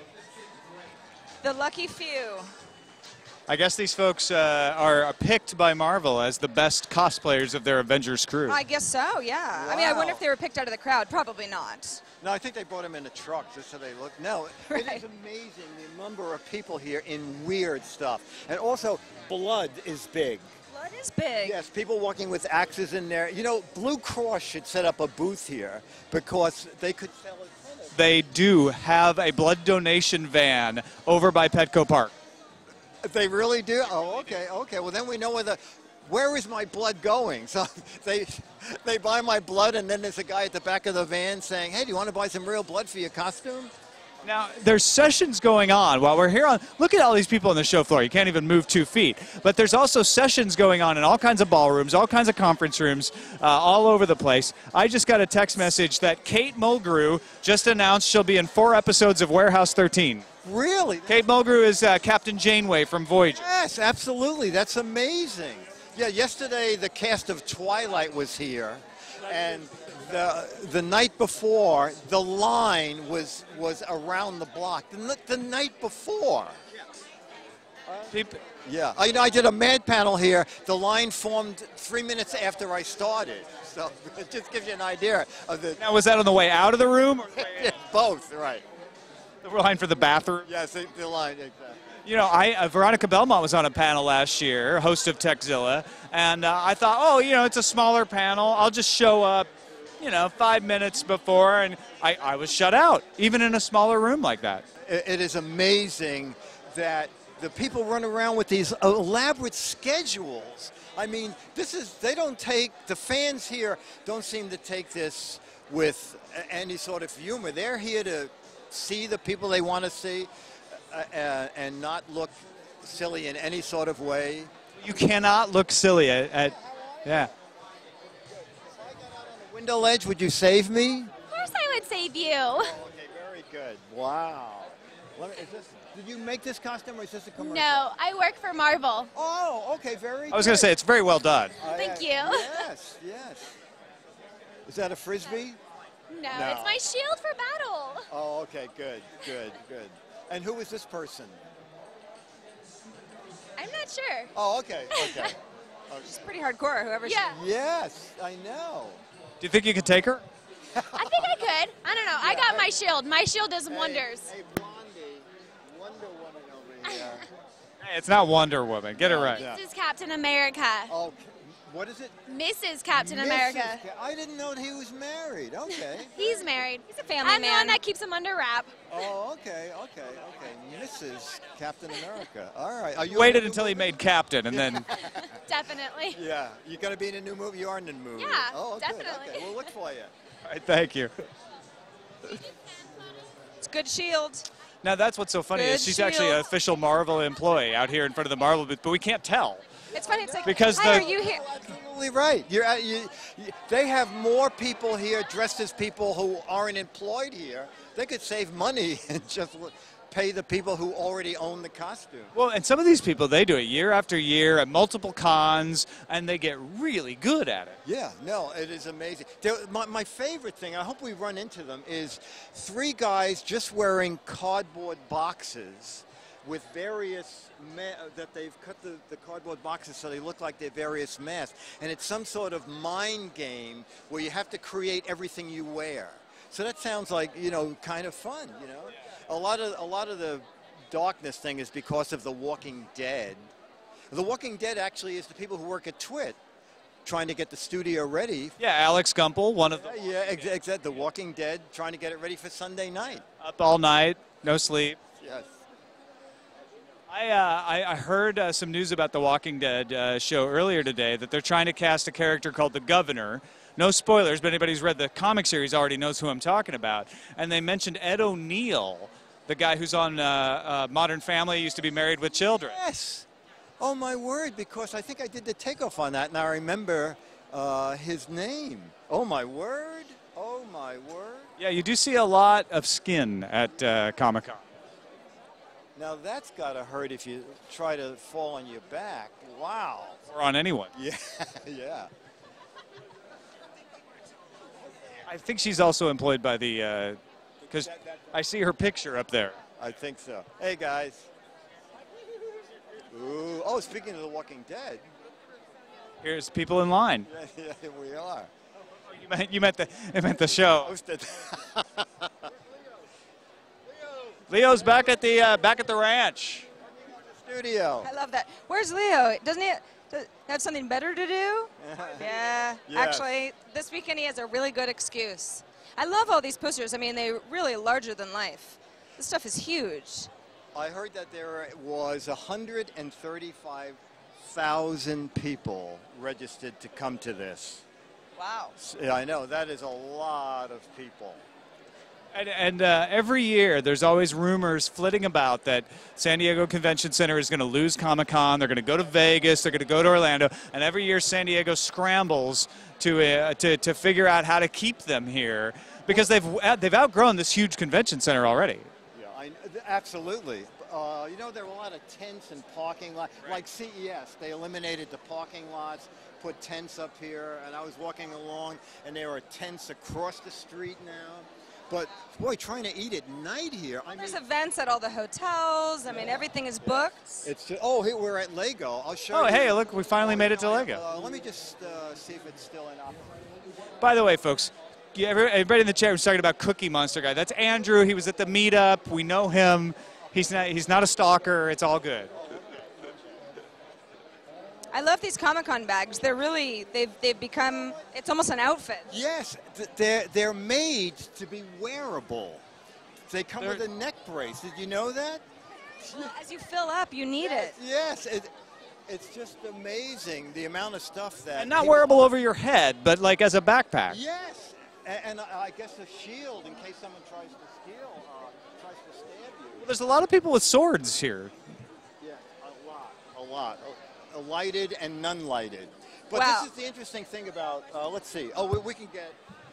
The lucky few. I guess these folks uh, are picked by Marvel as the best cosplayers of their Avengers crew. I guess so, yeah. I mean, I wonder if they were picked out of the crowd. Probably not. No, I think they brought them in a truck just so they look. No, Right. it is amazing the number of people here in weird stuff. And also, blood is big. Blood is big. Yes, people walking with axes in there. You know, Blue Cross should set up a booth here because they could sell it. They do have a blood donation van over by Petco Park. They really do? Oh, okay, okay. Well, then we know where the, where is my blood going? So they, they buy my blood, and then there's a guy at the back of the van saying, hey, do you want to buy some real blood for your costume? Now, there's sessions going on while we're here on, look at all these people on the show floor. You can't even move two feet. But there's also sessions going on in all kinds of ballrooms, all kinds of conference rooms, uh, all over the place. I just got a text message that Kate Mulgrew just announced she'll be in four episodes of Warehouse thirteen. Really? Kate Mulgrew is uh, Captain Janeway from Voyager. Yes, absolutely. That's amazing. Yeah, yesterday the cast of Twilight was here, and the the night before the line was was around the block. The, the night before. People, Yeah, I, you know, I did a Mad panel here. The line formed three minutes after I started, so it just gives you an idea of the. now, was that on the way out of the room? Or Both, right? the line for the bathroom? Yes, the, the line exactly. You know, I uh, Veronica Belmont was on a panel last year, host of Techzilla, and uh, I thought, oh, you know, it's a smaller panel. I'll just show up, you know, five minutes before, and I, I was shut out, even in a smaller room like that. It, it is amazing that the people run around with these elaborate schedules. I mean, this is, they don't take, the fans here don't seem to take this with any sort of humor. They're here to see the people they want to see uh, uh, and not look silly in any sort of way. You cannot look silly at, at yeah. If I got out on the window ledge, would you save me? Of course I would save you. Oh, okay, very good. Wow. Let me, is this, did you make this costume or is this a commercial? No, I work for Marvel. Oh, okay, very good. I was going to say, it's very well done. Uh, Thank you. Yes, yes. Is that a Frisbee? No, No. it's my shield for battle. Oh, okay, good, good, good. And who is this person? I'm not sure. Oh, okay, okay. She's pretty hardcore, whoever Yeah, Yes, I know. Do you think you could take her? I think I could. I don't know. I got my shield. My shield does wonders. Hey, hey, Blondie, Wonder Woman over here. Hey, it's not Wonder Woman. Get it right. Yeah. This is Captain America. Oh, what is it? Missus Captain Missus America. Ca- I didn't know he was married. Okay. He's married. He's a family I'm the man. one that keeps him under wrap. Oh, okay, okay, okay. Missus Captain America. All right. Are you Waited in a new until he movie? made Captain, and then Definitely. Yeah. You going to be in a new movie? You are in a new movie. Yeah, oh, good. definitely. Okay, we'll look for you. all right, thank you. It's good shield. Now, that's what's so funny Good is she's actually an shield. official Marvel employee out here in front of the Marvel booth, but we can't tell. It's funny. It's like, Because hi, the- are you here? Absolutely right. You're, uh, you, you, they have more people here dressed as people who aren't employed here. They could save money and just l- pay the people who already own the costume. Well, and some of these people, they do it year after year at multiple cons, and they get really good at it. Yeah, no, it is amazing. There, my, my favorite thing, I hope we run into them, is three guys just wearing cardboard boxes with various, ma- that they've cut the, the cardboard boxes so they look like they're various masks. And it's some sort of mind game where you have to create everything you wear. So that sounds like, you know, kind of fun, you know? A lot of, a lot of the darkness thing is because of The Walking Dead. The Walking Dead actually is the people who work at TWiT trying to get the studio ready. Yeah, Alex Gumpel, one of them, Yeah, ex- exactly. The Walking Dead trying to get it ready for Sunday night. up all night, no sleep. Yes. I, uh, I, I heard uh, some news about the Walking Dead uh, show earlier today that they're trying to cast a character called the Governor. No spoilers, but anybody who's read the comic series already knows who I'm talking about. And they mentioned Ed O'Neill, the guy who's on uh, uh, Modern Family, used to be Married with Children. Yes. Oh, my word, because I think I did the takeoff on that, and I remember uh, his name. Oh, my word. Oh, my word. Yeah, you do see a lot of skin at uh, Comic-Con. Now, that's got to hurt if you try to fall on your back. Wow. Or on anyone. Yeah, yeah. I think she's also employed by the uh, Because I see her picture up there. I think so. Hey, guys. Ooh. Oh, speaking of The Walking Dead. Here's people in line. Yeah, here we are. Oh, you meant, you meant the, you meant the show. Leo's back at the uh, back at the ranch. Studio. I love that. Where's Leo? Doesn't he have something better to do? Yeah. Yes. Actually, this weekend he has a really good excuse. I love all these posters. I mean, they're really larger than life. This stuff is huge. I heard that there was one hundred thirty-five thousand people registered to come to this. Wow. Yeah, I know. That is a lot of people. And, and uh, every year, there's always rumors flitting about that San Diego Convention Center is going to lose Comic-Con. They're going to go to Vegas. They're going to go to Orlando. And every year, San Diego scrambles to uh, to to figure out how to keep them here because they've they've outgrown this huge convention center already. Yeah, I, absolutely. Uh, you know, there were a lot of tents and parking lots. Right. Like C E S, they eliminated the parking lots, put tents up here, and I was walking along, and there are tents across the street now. But, boy, trying to eat at night here. I There's mean, events at all the hotels. I mean, everything is booked. It's just, oh, here we're at Lego. I'll show Oh, you. hey, look, we finally Oh, made it you to know, Lego. Uh, let me just uh, see if it's still in operation. By the way, folks, yeah, everybody in the chat was talking about Cookie Monster guy. That's Andrew. He was at the meetup. We know him. He's not, he's not a stalker. It's all good. I love these Comic-Con bags. They're really, they've, they've become, it's almost an outfit. Yes, th- they're, they're made to be wearable. They come They're- with a neck brace. Did you know that? Well, as you fill up, you need it. Yes, it, it's just amazing the amount of stuff that. And not people- wearable over your head, but like as a backpack. Yes, and, and I I guess a shield in case someone tries to steal, uh, tries to stab you. There's a lot of people with swords here. Yeah, a lot, a lot. Uh, lighted and non-lighted. But Wow. this is the interesting thing about, uh, let's see. Oh, we, we can get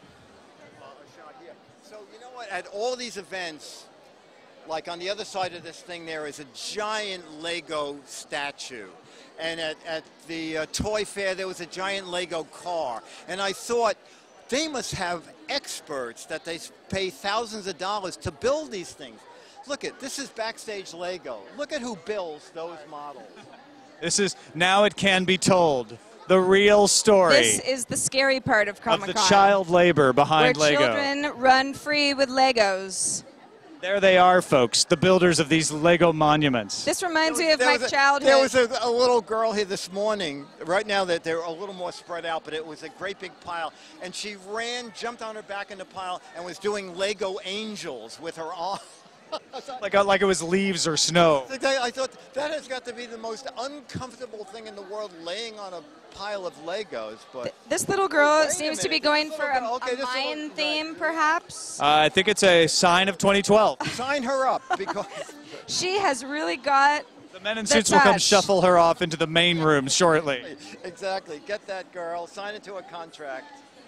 uh, a shot here. So, you know what? At all these events, like on the other side of this thing there is a giant Lego statue. And at, at the uh, toy fair, there was a giant Lego car. And I thought, they must have experts that they pay thousands of dollars to build these things. Look at, this is backstage Lego. Look at who builds those models. This is, now it can be told, the real story This is the scary part of of Comic-Con. the child labor behind where Lego. children run free with Legos. There they are, folks, the builders of these Lego monuments. This reminds me of There my was a- childhood. There was a, a little girl here this morning. Right now that they're a little more spread out, but it was a great big pile. And she ran, jumped on her back in the pile, and was doing Lego angels with her arm. Like, like it was leaves or snow. I thought that has got to be the most uncomfortable thing in the world, laying on a pile of Legos. But This little girl Wait a seems to be minute, going this for little a, girl- okay, a this little- Mayan right. theme, perhaps. Uh, I think it's a sign of twenty twelve. sign her up because She has really got The men in The suits will come touch. shuffle her off into the main room shortly. exactly. Get that girl, sign it to a contract.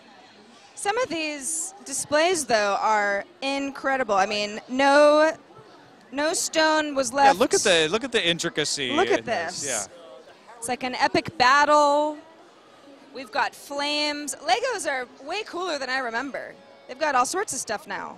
some of these displays, though, are incredible. I mean, no, no stone was Yeah, left. look at the look at the intricacy. Look at in this. this. Yeah. It's like an epic battle. We've got flames. Legos are way cooler than I remember. They've got all sorts of stuff now.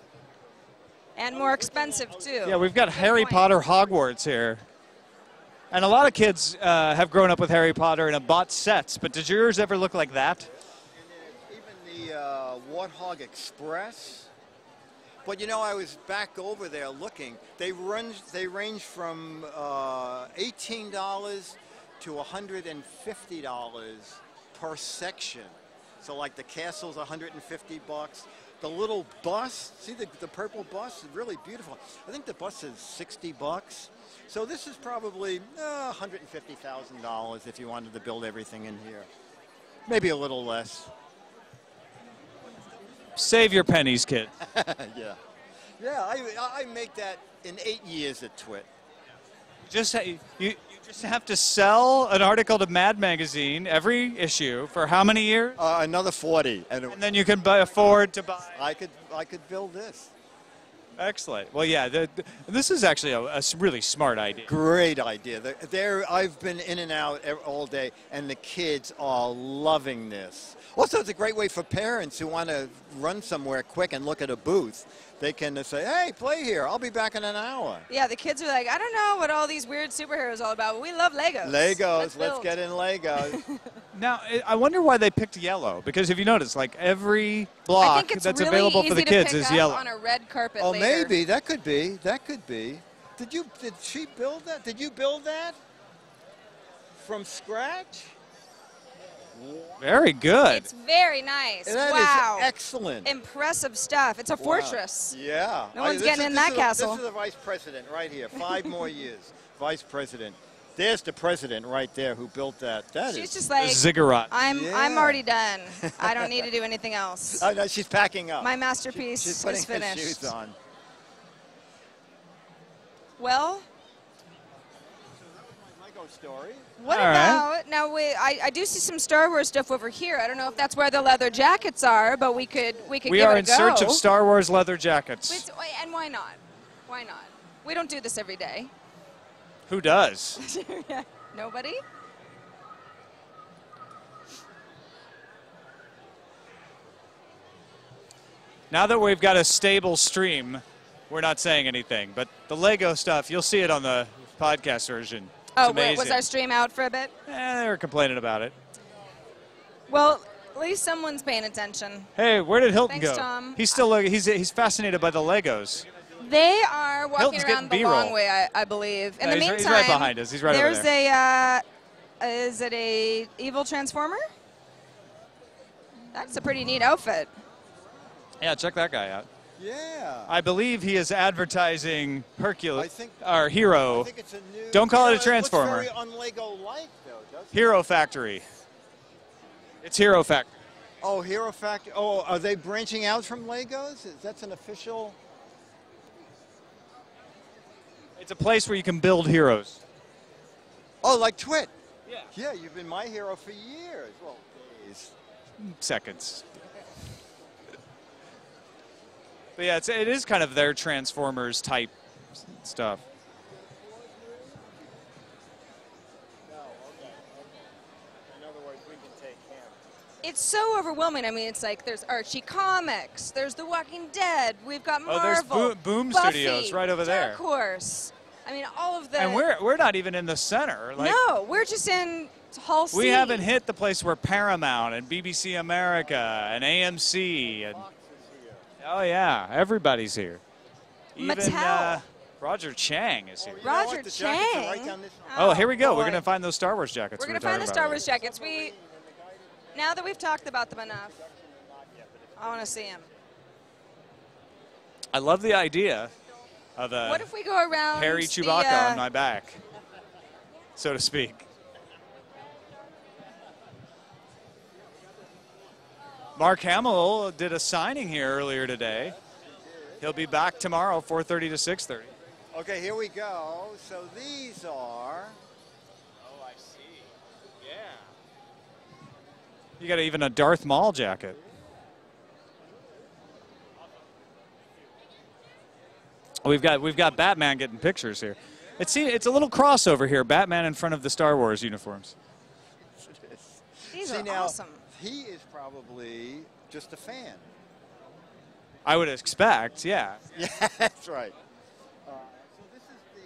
And more expensive, too. Yeah, we've got Good Harry point. Potter Hogwarts here. And a lot of kids uh, have grown up with Harry Potter and have bought sets, but did yours ever look like that? Even the uh, Warthog Express. But you know, I was back over there looking. They run, they range from uh, eighteen dollars to one hundred fifty dollars per section. So like the castle's one hundred fifty bucks. The little bus, see the, the purple bus is really beautiful. I think the bus is sixty bucks. So this is probably uh, one hundred fifty thousand dollars if you wanted to build everything in here. Maybe a little less. Save your pennies, kid. yeah. Yeah, I, I make that in eight years at TWiT. Just ha- you, you just have to sell an article to Mad Magazine every issue for how many years? Uh, another forty. And, And then you can buy, afford to buy. I could I could build this. Excellent. Well, yeah, the, the, this is actually a, a s- really smart idea. Great idea. They're, they're, I've been in and out ev- all day, and the kids are loving this. Also, it's a great way for parents who want to run somewhere quick and look at a booth. They can uh, say, hey, play here. I'll be back in an hour. Yeah, the kids are like, I don't know what all these weird superheroes are all about, but we love Legos. Legos. Let's, Let's build. get in Legos. Now, I- I wonder why they picked yellow. Because if you notice, like every block I think it's that's really available easy for the to kids pick is up yellow. on a red carpet Oh, later. maybe. That could be. That could be. Did you? Did she build that? Did you build that? From scratch? Very good. It's very nice. That wow. is excellent. Impressive stuff. It's a Wow. fortress. Yeah. No I- one's this getting is- in this that is the- castle. This is the vice president right here. Five more years. Vice president. There's the president right there who built that. That She's is. just like, Ziggurat. I'm, Yeah. I'm already done. I don't need to do anything else. Oh, no, she's packing up. My masterpiece She's putting is her finished. shoes on. Well, Lego story. what All right. about, now we, I, I do see some Star Wars stuff over here. I don't know if that's where the leather jackets are, but we could, we could We give are it a in go. search of Star Wars leather jackets. It's- And why not? Why not? We don't do this every day. Who does? Nobody? Now that we've got a stable stream, we're not saying anything. But the Lego stuff, you'll see it on the podcast version. It's Oh, wait, amazing. was our stream out for a bit? Eh, they were complaining about it. Well, at least someone's paying attention. Hey, where did Hilton Thanks, go? Tom. He's still look, he's he's fascinated by the Legos. They are walking Hilton's getting around the B-roll. long way, I, I believe. In No, the he's right- meantime, he's right behind us. He's right over there's there. a, uh, is it a evil transformer? That's a pretty neat outfit. Yeah, check that guy out. Yeah. I believe he is advertising Hercules, I think- our hero. I think it's a new. Don't call it a You know, transformer. It looks very un-Lego-like, though, doesn't it? Hero Factory. It's Hero Factory. Oh, Hero Factory. Oh, are they branching out from Legos? Is that's an official? It's a place where you can build heroes. Oh, like TWiT. Yeah. Yeah, you've been my hero for years. Well, days. Seconds. But yeah, it's, it is kind of their Transformers type s- stuff. No, okay, okay. In other words, we can take him. It's so overwhelming. I mean, it's like there's Archie Comics, there's The Walking Dead, we've got Oh, Marvel, there's Bo- Boom Buffy, Studios right over there. Dark Horse. I mean, all of the. And we're we're not even in the center. Like, no, we're just in Hall C. we haven't hit the place where Paramount and B B C America and A M C and oh yeah, everybody's here. Even Mattel. uh, Roger Chang is here. You know Roger what? The jackets are right Chang? down this- Oh, here we go. We're boy. gonna find those Star Wars jackets. We're we gonna were find the talking Star about. Wars jackets. We now that we've talked about them enough, I want to see them. I love the idea of a What if we go around hairy the, Chewbacca uh, on my back, so to speak. Mark Hamill did a signing here earlier today. He'll be back tomorrow, four thirty to six thirty. Okay, here we go. So these are. Oh, I see. Yeah. You got even a Darth Maul jacket. We've got we've got Batman getting pictures here. It's it's a little crossover here. Batman in front of the Star Wars uniforms. These See are now, awesome. he is probably just a fan. I would expect, yeah. Yeah, that's right. Uh, so this is the.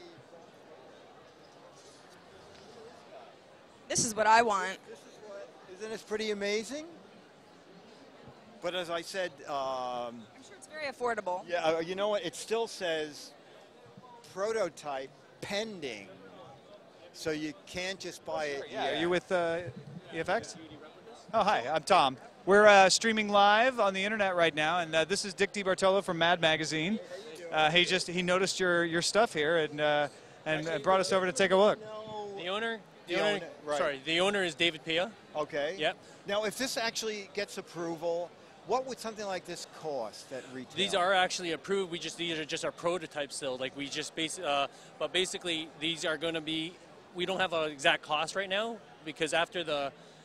This is what I want. This is what. Isn't this pretty amazing? But as I said, um, I'm sure it's very affordable. yeah, uh, you know what? It still says prototype pending, so you can't just buy it. Yeah, yet. are you with uh, E F X? Oh, hi, I'm Tom. We're uh, streaming live on the internet right now, and uh, this is Dick DeBartolo from Mad Magazine. Uh, he just he noticed your your stuff here and uh, and uh, brought us over to take a look. The owner, the, The owner, owner, right. sorry, the owner is David Pia. Okay. Yep. Now, if this actually gets approval, what would something like this cost at retail? These are actually approved. We just these are just our prototypes still. Like we just base, uh, but basically these are going to be. We don't have an exact cost right now because after the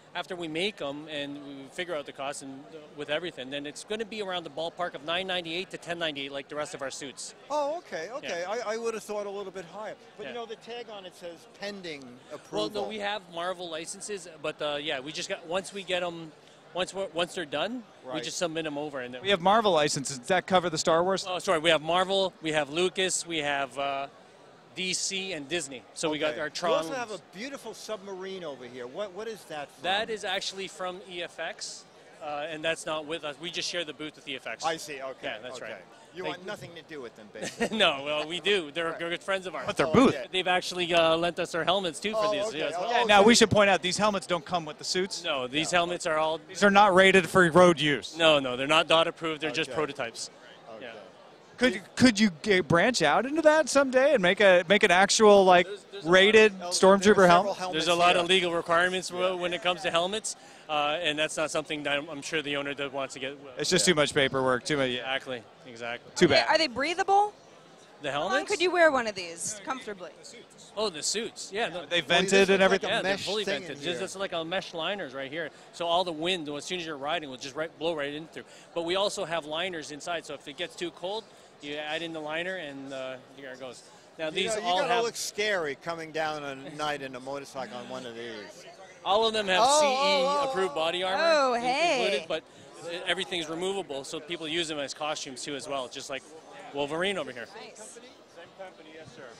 after we make them and we figure out the cost and uh, with everything, then it's going to be around the ballpark of nine ninety-eight to ten ninety-eight, like the rest of our suits. Oh, okay, okay. Yeah. I, I would have thought a little bit higher. But Yeah. you know, the tag on it says pending approval. Well, no, we have Marvel licenses, but uh, yeah, we just got once we get them, once we're, once they're done, we Right. just submit them over. And then We have Marvel licenses. Does that cover the Star Wars? Oh, sorry, we have Marvel, we have Lucas, we have uh, D C and Disney. So we got Okay. our You Tron. also have a beautiful submarine over here. What What is that from? That is actually from E F X, uh, and that's not with us. We just share the booth with E F X. I see, okay. Yeah, that's okay. right. You They- want nothing to do with them, basically. No, well, we do. They're good friends of ours. But their Oh, booth. okay. They've actually uh, lent us their helmets, too, for Oh, these. okay. Yes. Oh, Yeah, now we should point out these helmets don't come with the suits. No, these helmets are all... These are not rated for road use. No, no, they're not DOT approved. They're just Okay. prototypes. Okay. Yeah. Could could you get, branch out into that someday and make a make an actual like rated Well, there are stormtrooper several helmet? helmets There's a lot here. of legal requirements when it comes to helmets, uh, and that's not something that I'm, I'm sure the owner does wants to get. It's just too much paperwork. Too much. Exactly, exactly. Too Are they, bad. are they breathable? The How long helmets? could you wear one of these comfortably? Oh, the suits. Yeah, no, They Well, vented this and looks everything. Like a yeah, they're mesh fully thing vented. in Just, here. it's like a mesh liners right here. So all the wind, as soon as you're riding, will just right, blow right in through. But we also have liners inside, so if it gets too cold, you add in the liner, and uh, here it goes. Now You these know, you all gotta have, look scary coming down a night in a motorcycle on one of these. all of them have Oh, C E oh, oh, approved body armor Oh, in- hey. included, but everything's removable, so people use them as costumes too as well, just like Wolverine over here. Nice. Same company, yes, sir.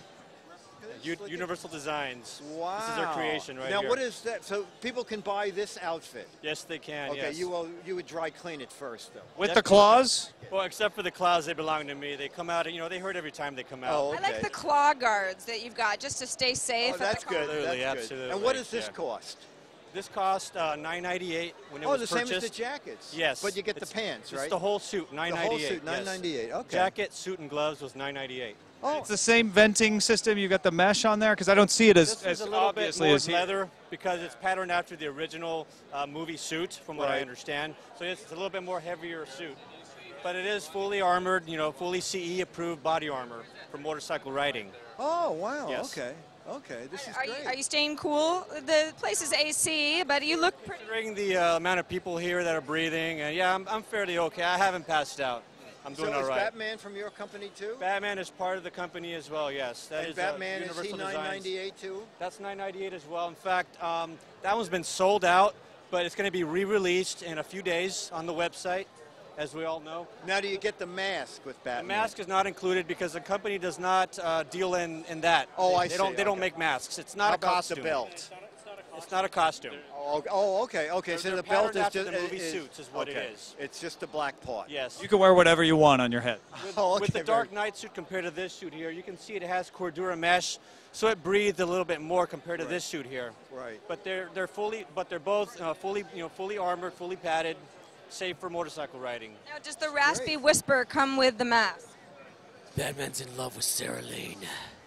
U Universal Designs. Wow. This is their creation right now, here. what is that? So people can buy this outfit. Yes, they can. Okay, yes. you will. You would dry clean it first, though. With the claws? Well, except for the clouds, they belong to me. They come out, you know, they hurt every time they come out. Oh, I like the claw guards that you've got just to stay safe. Oh, at that's the good. Absolutely, That's absolutely. good. And what does this yeah. cost? This cost uh, nine ninety-eight when it Oh, was the same purchased. as the jackets. Yes. But you get the It's- pants, It's right? the whole suit, nine The ninety-eight. whole suit, nine ninety-eight. Okay. Jacket, suit, and gloves was nine ninety-eight. Oh, It's the same venting system. You got the mesh on there because I don't see it as, This as is a little bit obviously more as here. leather because it's patterned after the original uh, movie suit, from what I Right. understand. So it's a little bit more heavier suit. But it is fully armored, you know, fully C E approved body armor for motorcycle riding. oh, wow. Yes. Okay. Okay. This is Are you, great. are you staying cool? The place is A C, but you look pretty. Considering the uh, amount of people here that are breathing, and yeah, I'm, I'm fairly okay. I haven't passed out. I'm doing so all is right. Batman from your company too? Batman is part of the company as well, yes. That and is, uh, Batman is he Universal nine Designs. ninety-eight too? That's nine ninety-eight as well. In fact, um, that one's been sold out, but it's going to be re-released in a few days on the website, as we all know. Now, do you get the mask with The Batman? mask is not included because the company does not uh, deal in, in that. Oh, they, I they Don't, see, they don't okay. make masks. It's not How a about costume. the belt? It's not a costume. Oh, oh, okay, okay. They're- so they're the belt patterned is after just the movie is- suits is what it okay. is. It's just the black part. Yes. You can wear whatever you want on your head. With, Oh, okay, with the very- Dark Knight suit compared to this suit here, you can see it has Cordura mesh, so it breathes a little bit more compared to Right. this suit here. Right. But they're they're fully, but they're both uh, fully, you know, fully armored, fully padded, safe for motorcycle riding. Now, does the raspy whisper come with the mask? Batman's in love with Sarah Lane.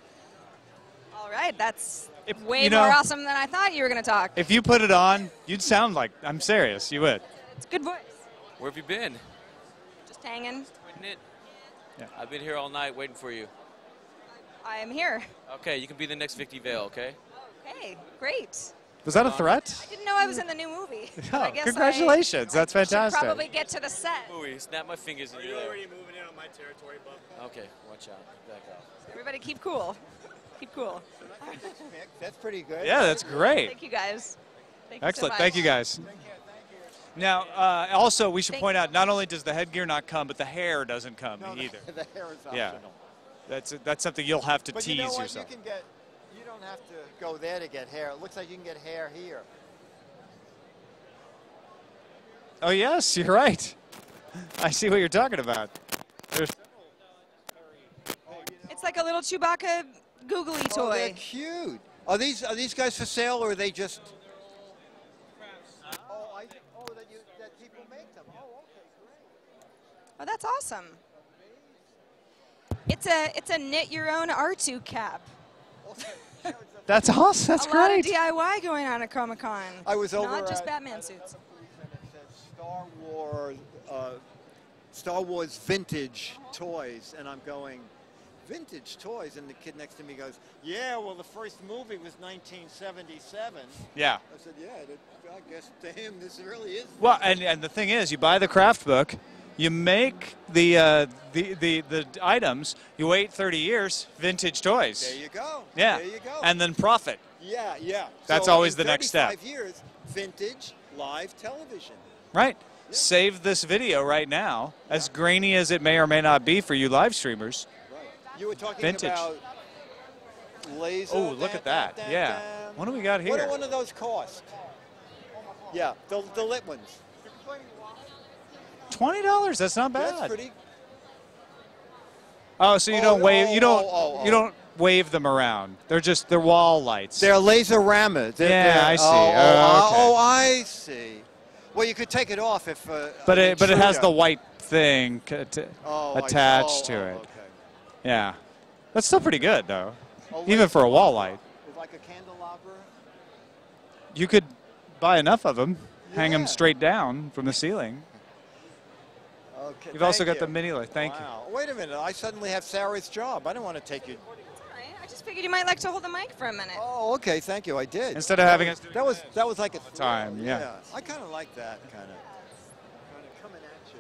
All right, that's If- way you know- more awesome than I thought you were going to talk. If you put it on, you'd sound like, I'm serious, you would. It's a good voice. Where have you been? Just hanging. Waiting it? Yeah. I've been here all night waiting for you. I am here. Okay, you can be the next Vicky Vale, okay? Okay, great. Was that a threat? I didn't know I was in the new movie. but I Oh, guess congratulations. That's I should fantastic. probably get to the set. Ooh, snap my fingers and Are you're you there. already moving in on my territory, bub? Okay, watch out. Back off. Everybody keep cool. Keep cool. That's pretty good. Yeah, that's great. Thank you, guys. Thank you so Excellent. much. Thank you, guys. Now, uh, also, we should Thank point you. out, not only does the headgear not come, but the hair doesn't come No, either. the hair is optional. Yeah. That's that's something you'll have to But tease you know what? yourself. You can get. You don't have to go there to get hair. It looks like you can get hair here. Oh, yes, you're right. I see what you're talking about. There's It's like a little Chewbacca googly toy. Oh, they're cute. Are these are these guys for sale or are they just? Oh, I, oh, that you that people make them. Oh, okay, great. Oh, that's awesome. It's a it's a knit your own R two cap. That's awesome. That's a lot great. of D I Y going on at Comic Con. I was over Not just at- Batman suits. Star Wars, uh, Star Wars vintage toys, and I'm going. vintage toys, and the kid next to me goes, yeah, well, the first movie was nineteen seventy-seven. Yeah. I said, yeah, that, I guess to him this really is. Well, and, and the thing is, you buy the craft book, you make the, uh, the, the, the items, you wait thirty years, vintage toys. There you go. Yeah. There you go. And then profit. Yeah, yeah. That's So always in the next step. thirty-five years, vintage live television. Right. Yeah. Save this video right now, yeah. as grainy as it may or may not be for you live streamers. Right. You were talking vintage. about laser. Oh, look dan, at that. dan, yeah. dan. What do we got here? What do one of those cost? Yeah, the, the lit ones. twenty dollars. That's not bad. That's pretty. Oh, so you Oh, don't wave. oh, You don't. oh, oh, you don't wave them around. They're just they're wall lights. They're laser rammers. They're, yeah, they're, I see. Oh, oh, okay. oh, I see. Well, you could take it off if. Uh, but it but it has intruder. the white thing c- t- Oh, I- attached oh, to oh, it. okay. Yeah, that's still pretty good though, Oh, even for a wall light. It's like a candelabra. You could buy enough of them, hang them Yeah. straight down from the ceiling. Okay. You've also thank got you. the mini light. Thank wow. Wait a minute. I suddenly have Sarah's job. I don't want to take you. I just figured you might like to hold the mic for a minute. Oh, okay. Thank you. I did. Instead of having us do that was that was like a time, thrill. yeah. I kind of like that kind of kind of coming at you.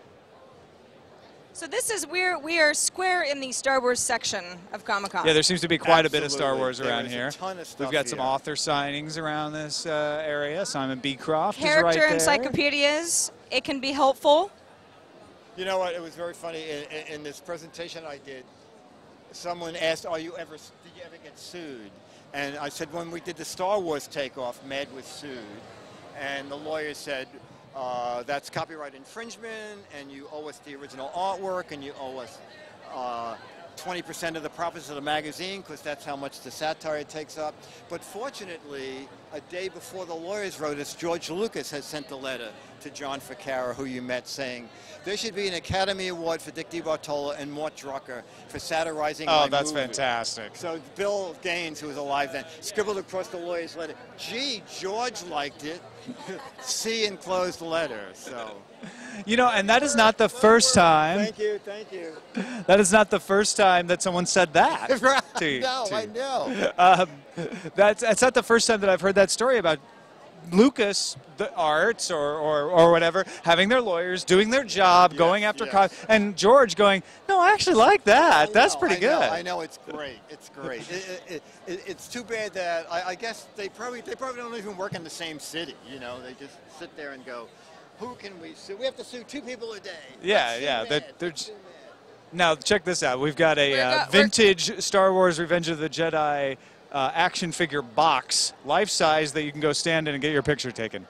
So this is we're we are square in the Star Wars section of Comic-Con. Yeah, there seems to be quite a bit of Star Absolutely. Wars There around is a here. ton of stuff We've got some here. author signings around this uh, area. Simon Beecroft is right Character there. encyclopedias. It can be helpful. You know what? It was very funny in, in, in this presentation I did. Someone asked, "Are you ever? Did you ever get sued?" And I said, "When we did the Star Wars takeoff, Mad was sued," and the lawyer said, uh, "That's copyright infringement, and you owe us the original artwork, and you owe us uh, twenty percent of the profits of the magazine, because that's how much the satire takes up." But fortunately, a day before the lawyers wrote us, George Lucas has sent a letter to John Ficarra, who you met, saying there should be an Academy Award for Dick DeBartolo and Mort Drucker for satirizing Oh, my that's movie. fantastic. So Bill Gaines, who was alive then, scribbled across the lawyer's letter, "Gee, George liked it." See enclosed letter. So. You know, and that is not the first time. Thank you, thank you. That is not the first time that someone said that. Right. to you, No, to I you. know. Um, that's, that's not the first time that I've heard that story about Lucas, the arts, or, or, or whatever, having their lawyers doing their job, Yes, going after, yes. co- and George going, no, I actually like that. I That's know, pretty I good. Know, I know, it's great. It's great. it, it, it, it's too bad that I, I guess they probably they probably don't even work in the same city. You know, they just sit there and go, "Who can we sue? We have to sue two people a day." Yeah, Let's sue yeah. Mad. That, they're Let's j- sue Mad. now, check this out. We've got a We're uh, go- we're- vintage Star Wars Revenge of the Jedi uh, action figure box, life size, that you can go stand in and get your picture taken.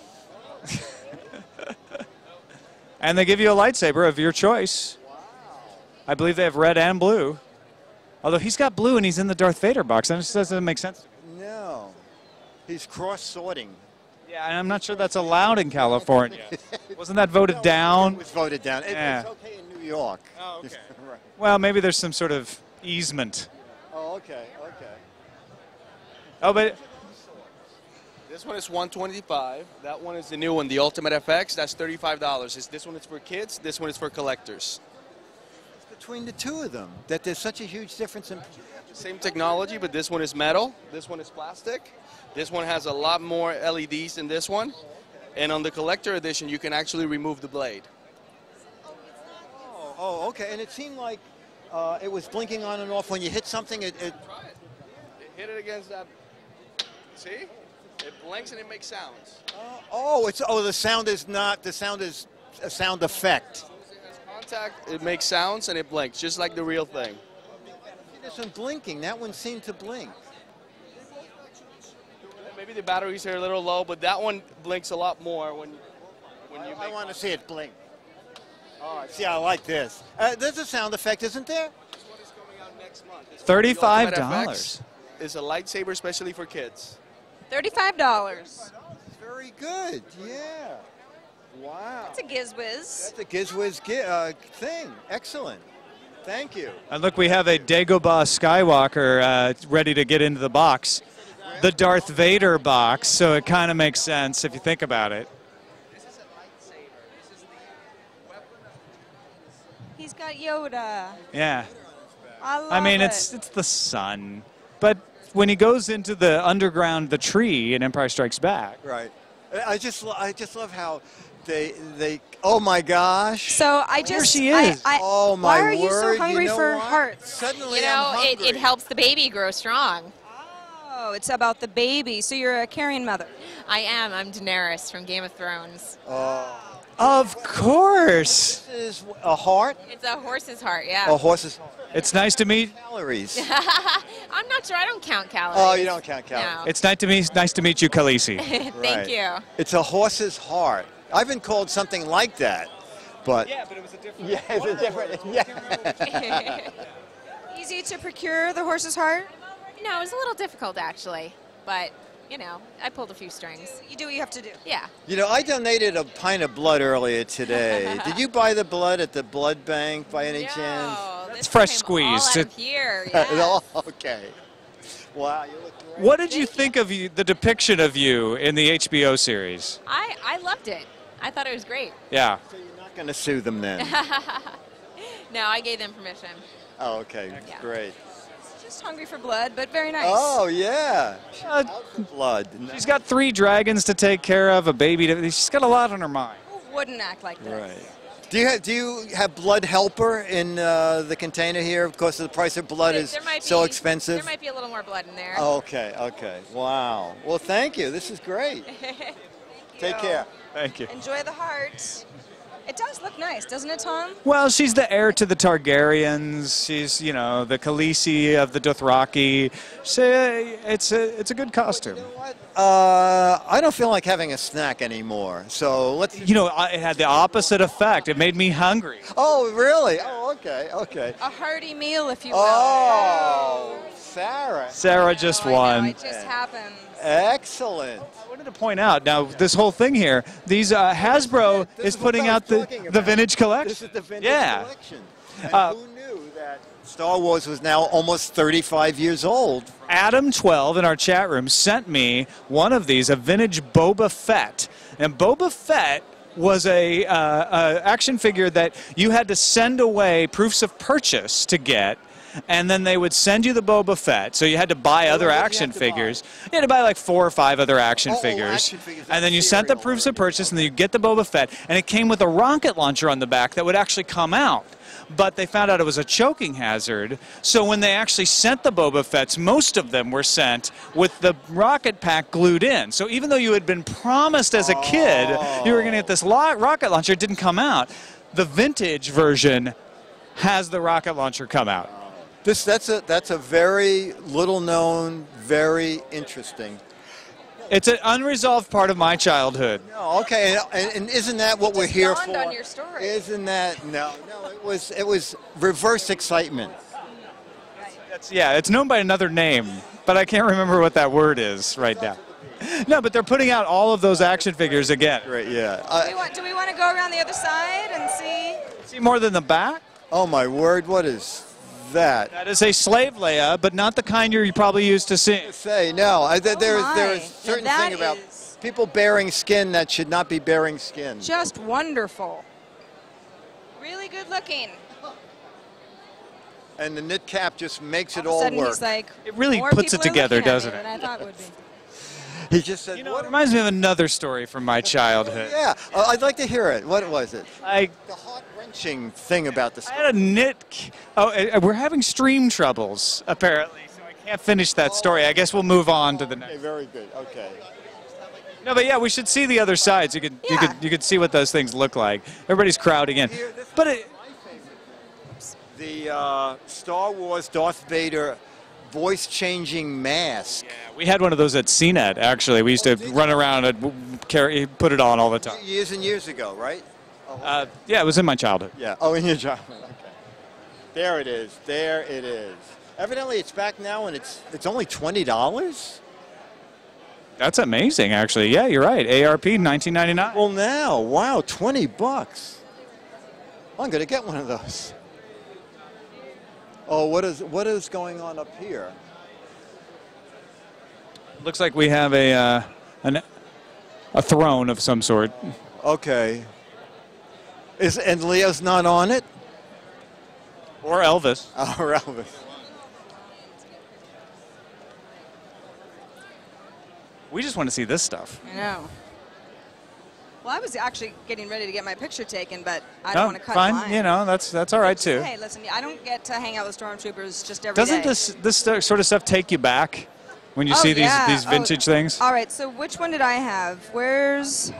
And they give you a lightsaber of your choice. I believe they have red and blue. Although he's got blue and he's in the Darth Vader box. That just doesn't make sense. No, he's cross-sorting. Yeah, and I'm not sure that's allowed in California. Wasn't that voted No, down? It was voted down. It, Yeah. It's okay in New York. Oh, okay. Right. Well, maybe there's some sort of easement. Oh, okay, okay. Oh, but This one is one twenty-five. That one is the new one, the Ultimate F X. That's thirty-five dollars. This one is for kids. This one is for collectors. Between the two of them, that there's such a huge difference in. Same technology, but this one is metal. This one is plastic. This one has a lot more L E Ds than this one. And on the collector edition, you can actually remove the blade. Oh, oh okay. And it seemed like uh, it was blinking on and off when you hit something. It. it Try it. Hit it against that. See? It blinks and it makes sounds. oh, it's oh the sound is not the sound is a sound effect. Contact, it makes sounds and it blinks, just like the real thing. There's some blinking. That one seemed to blink. Maybe the batteries are a little low, but that one blinks a lot more when when you. I, make want to see it blink. Oh, see, I like this. Uh, there's a sound effect, isn't there? This one is coming out next month. It's thirty-five the Ultimate F dollars. X. It's a lightsaber especially for kids. Thirty-five dollars. Very good. Yeah. Wow. That's a gizwiz. That's a gizwiz gi- uh, thing. Excellent. Thank you. And look, we have a Dagobah Skywalker uh, ready to get into the box. The Darth Vader box, so it kind of makes sense if you think about it. He's got Yoda. Yeah. I love I mean, it. it's it's the sun, but when he goes into the underground, the tree in Empire Strikes Back. Right. I just lo- I just love how they they. Oh my gosh. So I There just. she is. I, I, Oh my why are you so word, you hungry know for what? hearts? Suddenly You know, I'm it, hungry. it helps the baby grow strong. Oh, it's about the baby. So you're a caring mother. I am. I'm Daenerys from Game of Thrones. Oh. Of course. This is a heart. It's a horse's heart, yeah. A horse's heart. It's nice to meet. Calories. I'm not sure. I don't count calories. Oh, you don't count calories. No. It's nice to meet. Nice to meet you, Khaleesi. Thank Right. you. It's a horse's heart. I've been called something like that, but Yeah, but it was a different. yeah, it's a different. Yeah. Easy to procure the horse's heart. No, it was a little difficult actually, but you know, I pulled a few strings. You do what you have to do. Yeah. You know, I donated a pint of blood earlier today. Did you buy the blood at the blood bank by any chance? No, It's this fresh came squeezed. All out of here. Oh, Yeah. okay. Wow, you look great. What did you think of you, the depiction of you in the H B O series? I I loved it. I thought it was great. Yeah. So you're not going to sue them then? No, I gave them permission. Oh, okay, Yeah. great. Just hungry for blood, but very nice. Oh, yeah. Uh, Out for blood. she's got three dragons to take care of, a baby. To, she's got a lot on her mind. Who wouldn't act like this? Right. Do you have do you have blood helper in uh, the container here because the price of blood There- is there might so be- expensive? There might be a little more blood in there. Okay, okay. Wow. Well, thank you. This is great. Take care. Thank you. Enjoy the heart. It does look nice, doesn't it, Tom? Well, she's the heir to the Targaryens. She's, you know, the Khaleesi of the Dothraki. So it's a it's a good costume. Uh, I don't feel like having a snack anymore. So let's. You know, I- it had the opposite effect. It made me hungry. Oh, really? Oh, okay, okay. A hearty meal, if you will. Oh, Sarah. Sarah just I know, won. it just happens. Excellent. I wanted to point out now this whole thing here. These uh, Hasbro This is is what putting I was out the talking the about. vintage collection. This is the vintage Yeah. collection. And Uh, who knew that Star Wars was now almost thirty-five years old? Adam twelve in our chat room sent me one of these, a vintage Boba Fett. And Boba Fett was a, uh, a action figure that you had to send away proofs of purchase to get. And then they would send you the Boba Fett, so you had to buy Well, other what did you action have to figures. You had to buy like four or five other action Oh, oh, figures, action figures, and then you sent the cereal proofs of already. purchase, and then you get the Boba Fett, and it came with a rocket launcher on the back that would actually come out. But they found out it was a choking hazard, so when they actually sent the Boba Fetts, most of them were sent with the rocket pack glued in. So even though you had been promised as a kid you were going to get this lo- rocket launcher, it didn't come out. The vintage version has the rocket launcher come out. This that's a that's a very little known, very interesting. It's an unresolved part of my childhood. No, okay, and, and isn't that what we're Just here dawned for? on your story. Isn't that no, no? It was it was reverse excitement. It's, yeah, it's known by another name, but I can't remember what that word is right now. No, but they're putting out all of those action figures again. Right? Yeah. Do I, we want, do we want to go around the other side and see? See more than the back? oh my word! What is that? That is a slave Leia, but not the kind you're probably used to seeing. Say no. I, th- Oh there is my. there is Now certain that thing about is people bearing skin that should not be bearing skin. just wonderful. Really good looking. And the knit cap just makes it All all of a sudden work. he's like, It really more puts it people are together, looking at me doesn't it? than I thought it would be. He just said, You know, "What?" it reminds me of another story from my childhood. Yeah, uh, I'd like to hear it. What was it? I, The heart-wrenching thing about the I had a knit. Oh, uh, we're having stream troubles, apparently, so I can't finish that story. I guess we'll move on to the Okay, next. very good. Okay. No, but yeah, we should see the other sides. You could, you Yeah. could, you could see what those things look like. Everybody's crowding in. Here, this But is it, my favorite. The uh, Star Wars Darth Vader voice-changing mask. yeah, we had one of those at C net. Actually, we used to run around and w- carry, put it on all the time. Years and years ago, right? Uh, yeah, it was in my childhood. Yeah. Oh, in your job. Okay. There it is. There it is. Evidently, it's back now, and it's it's only twenty dollars. That's amazing, actually. Yeah, you're right. A R P, nineteen ninety-nine. Well, now, wow, twenty bucks. I'm gonna get one of those. Oh, what is what is going on up here? Looks like we have a uh, an, a throne of some sort. Okay. Is and Leo's not on it? Or Elvis. Or Elvis. We just want to see this stuff. I know. Well, I was actually getting ready to get my picture taken, but I don't Oh, want to cut fine. mine. You know, that's that's all right too. Hey, listen, I don't get to hang out with stormtroopers just every Doesn't day. this this st- sort of stuff take you back when you Oh, see these yeah. these Oh, vintage things? All right, so which one did I have? Where's...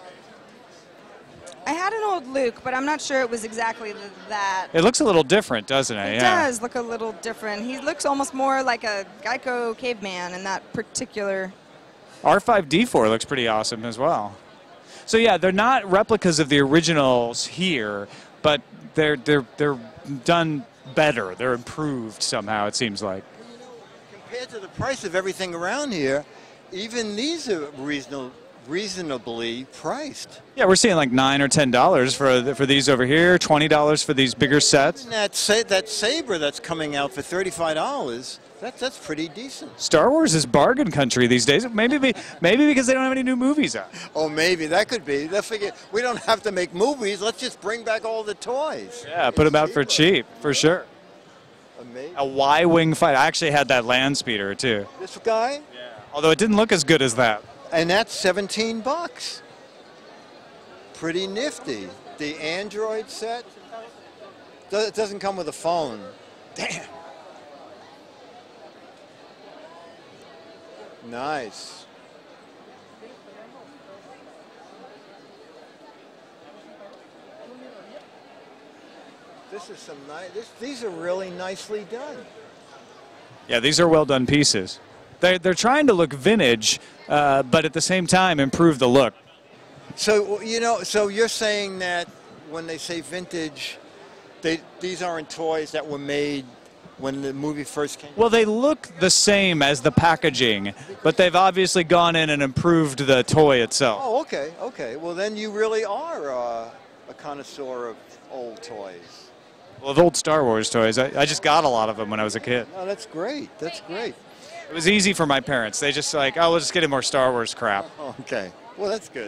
I had an old Luke, but I'm not sure it was exactly th- that. It looks a little different, doesn't it? It yeah. does look a little different. He looks almost more like a Geico caveman in that particular... R five D four looks pretty awesome as well. So yeah, they're not replicas of the originals here, but they're they're they're done better. They're improved somehow. It seems like. Compared to the price of everything around here, even these are reasonable, reasonably priced. Yeah, we're seeing like nine or ten dollars for for these over here. Twenty dollars for these bigger sets. And that sa that saber that's coming out for thirty-five dollars. That's that's pretty decent. Star Wars is bargain country these days. Maybe be, maybe because they don't have any new movies out. Oh, maybe that could be. They figure we don't have to make movies. Let's just bring back all the toys. Yeah, put them out for cheap for sure. Amazing. A Y-wing fight. I actually had that land speeder too. This guy? Yeah. Although it didn't look as good as that. And that's seventeen bucks. Pretty nifty. The Android set. Do- It doesn't come with a phone. Damn. Nice. This is some nice. This, these are really nicely done. Yeah, these are well done pieces. They're, they're trying to look vintage, uh, but at the same time improve the look. So you know, so you're saying that when they say vintage, they these aren't toys that were made when the movie first came? Well, they look the same as the packaging, but they've obviously gone in and improved the toy itself. Oh, okay, okay. Well, then you really are uh, a connoisseur of old toys. Well, of old Star Wars toys. I, I just got a lot of them when I was a kid. Oh, that's great. That's great. It was easy for my parents. They just like, oh, we'll just get him more Star Wars crap. Okay. Well, that's good.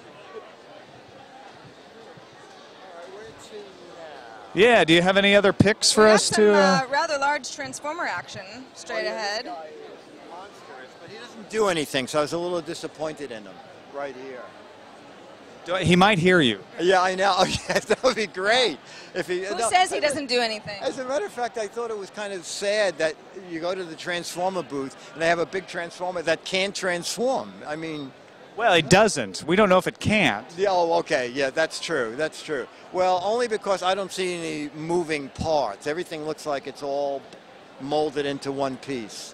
Yeah, do you have any other picks for We got us some, to... Uh... uh, rather large Transformer action straight ahead. Do anything, so I was a little disappointed in him right here. Do I- he might hear you. Yeah, I know. Oh, yes, that would be great. If he, Who no, says he doesn't do anything? As a matter of fact, I thought it was kind of sad that you go to the Transformer booth and they have a big Transformer that can't transform. I mean... Well, it doesn't. We don't know if it can't. Yeah, oh, okay. Yeah, that's true. That's true. Well, only because I don't see any moving parts. Everything looks like it's all molded into one piece.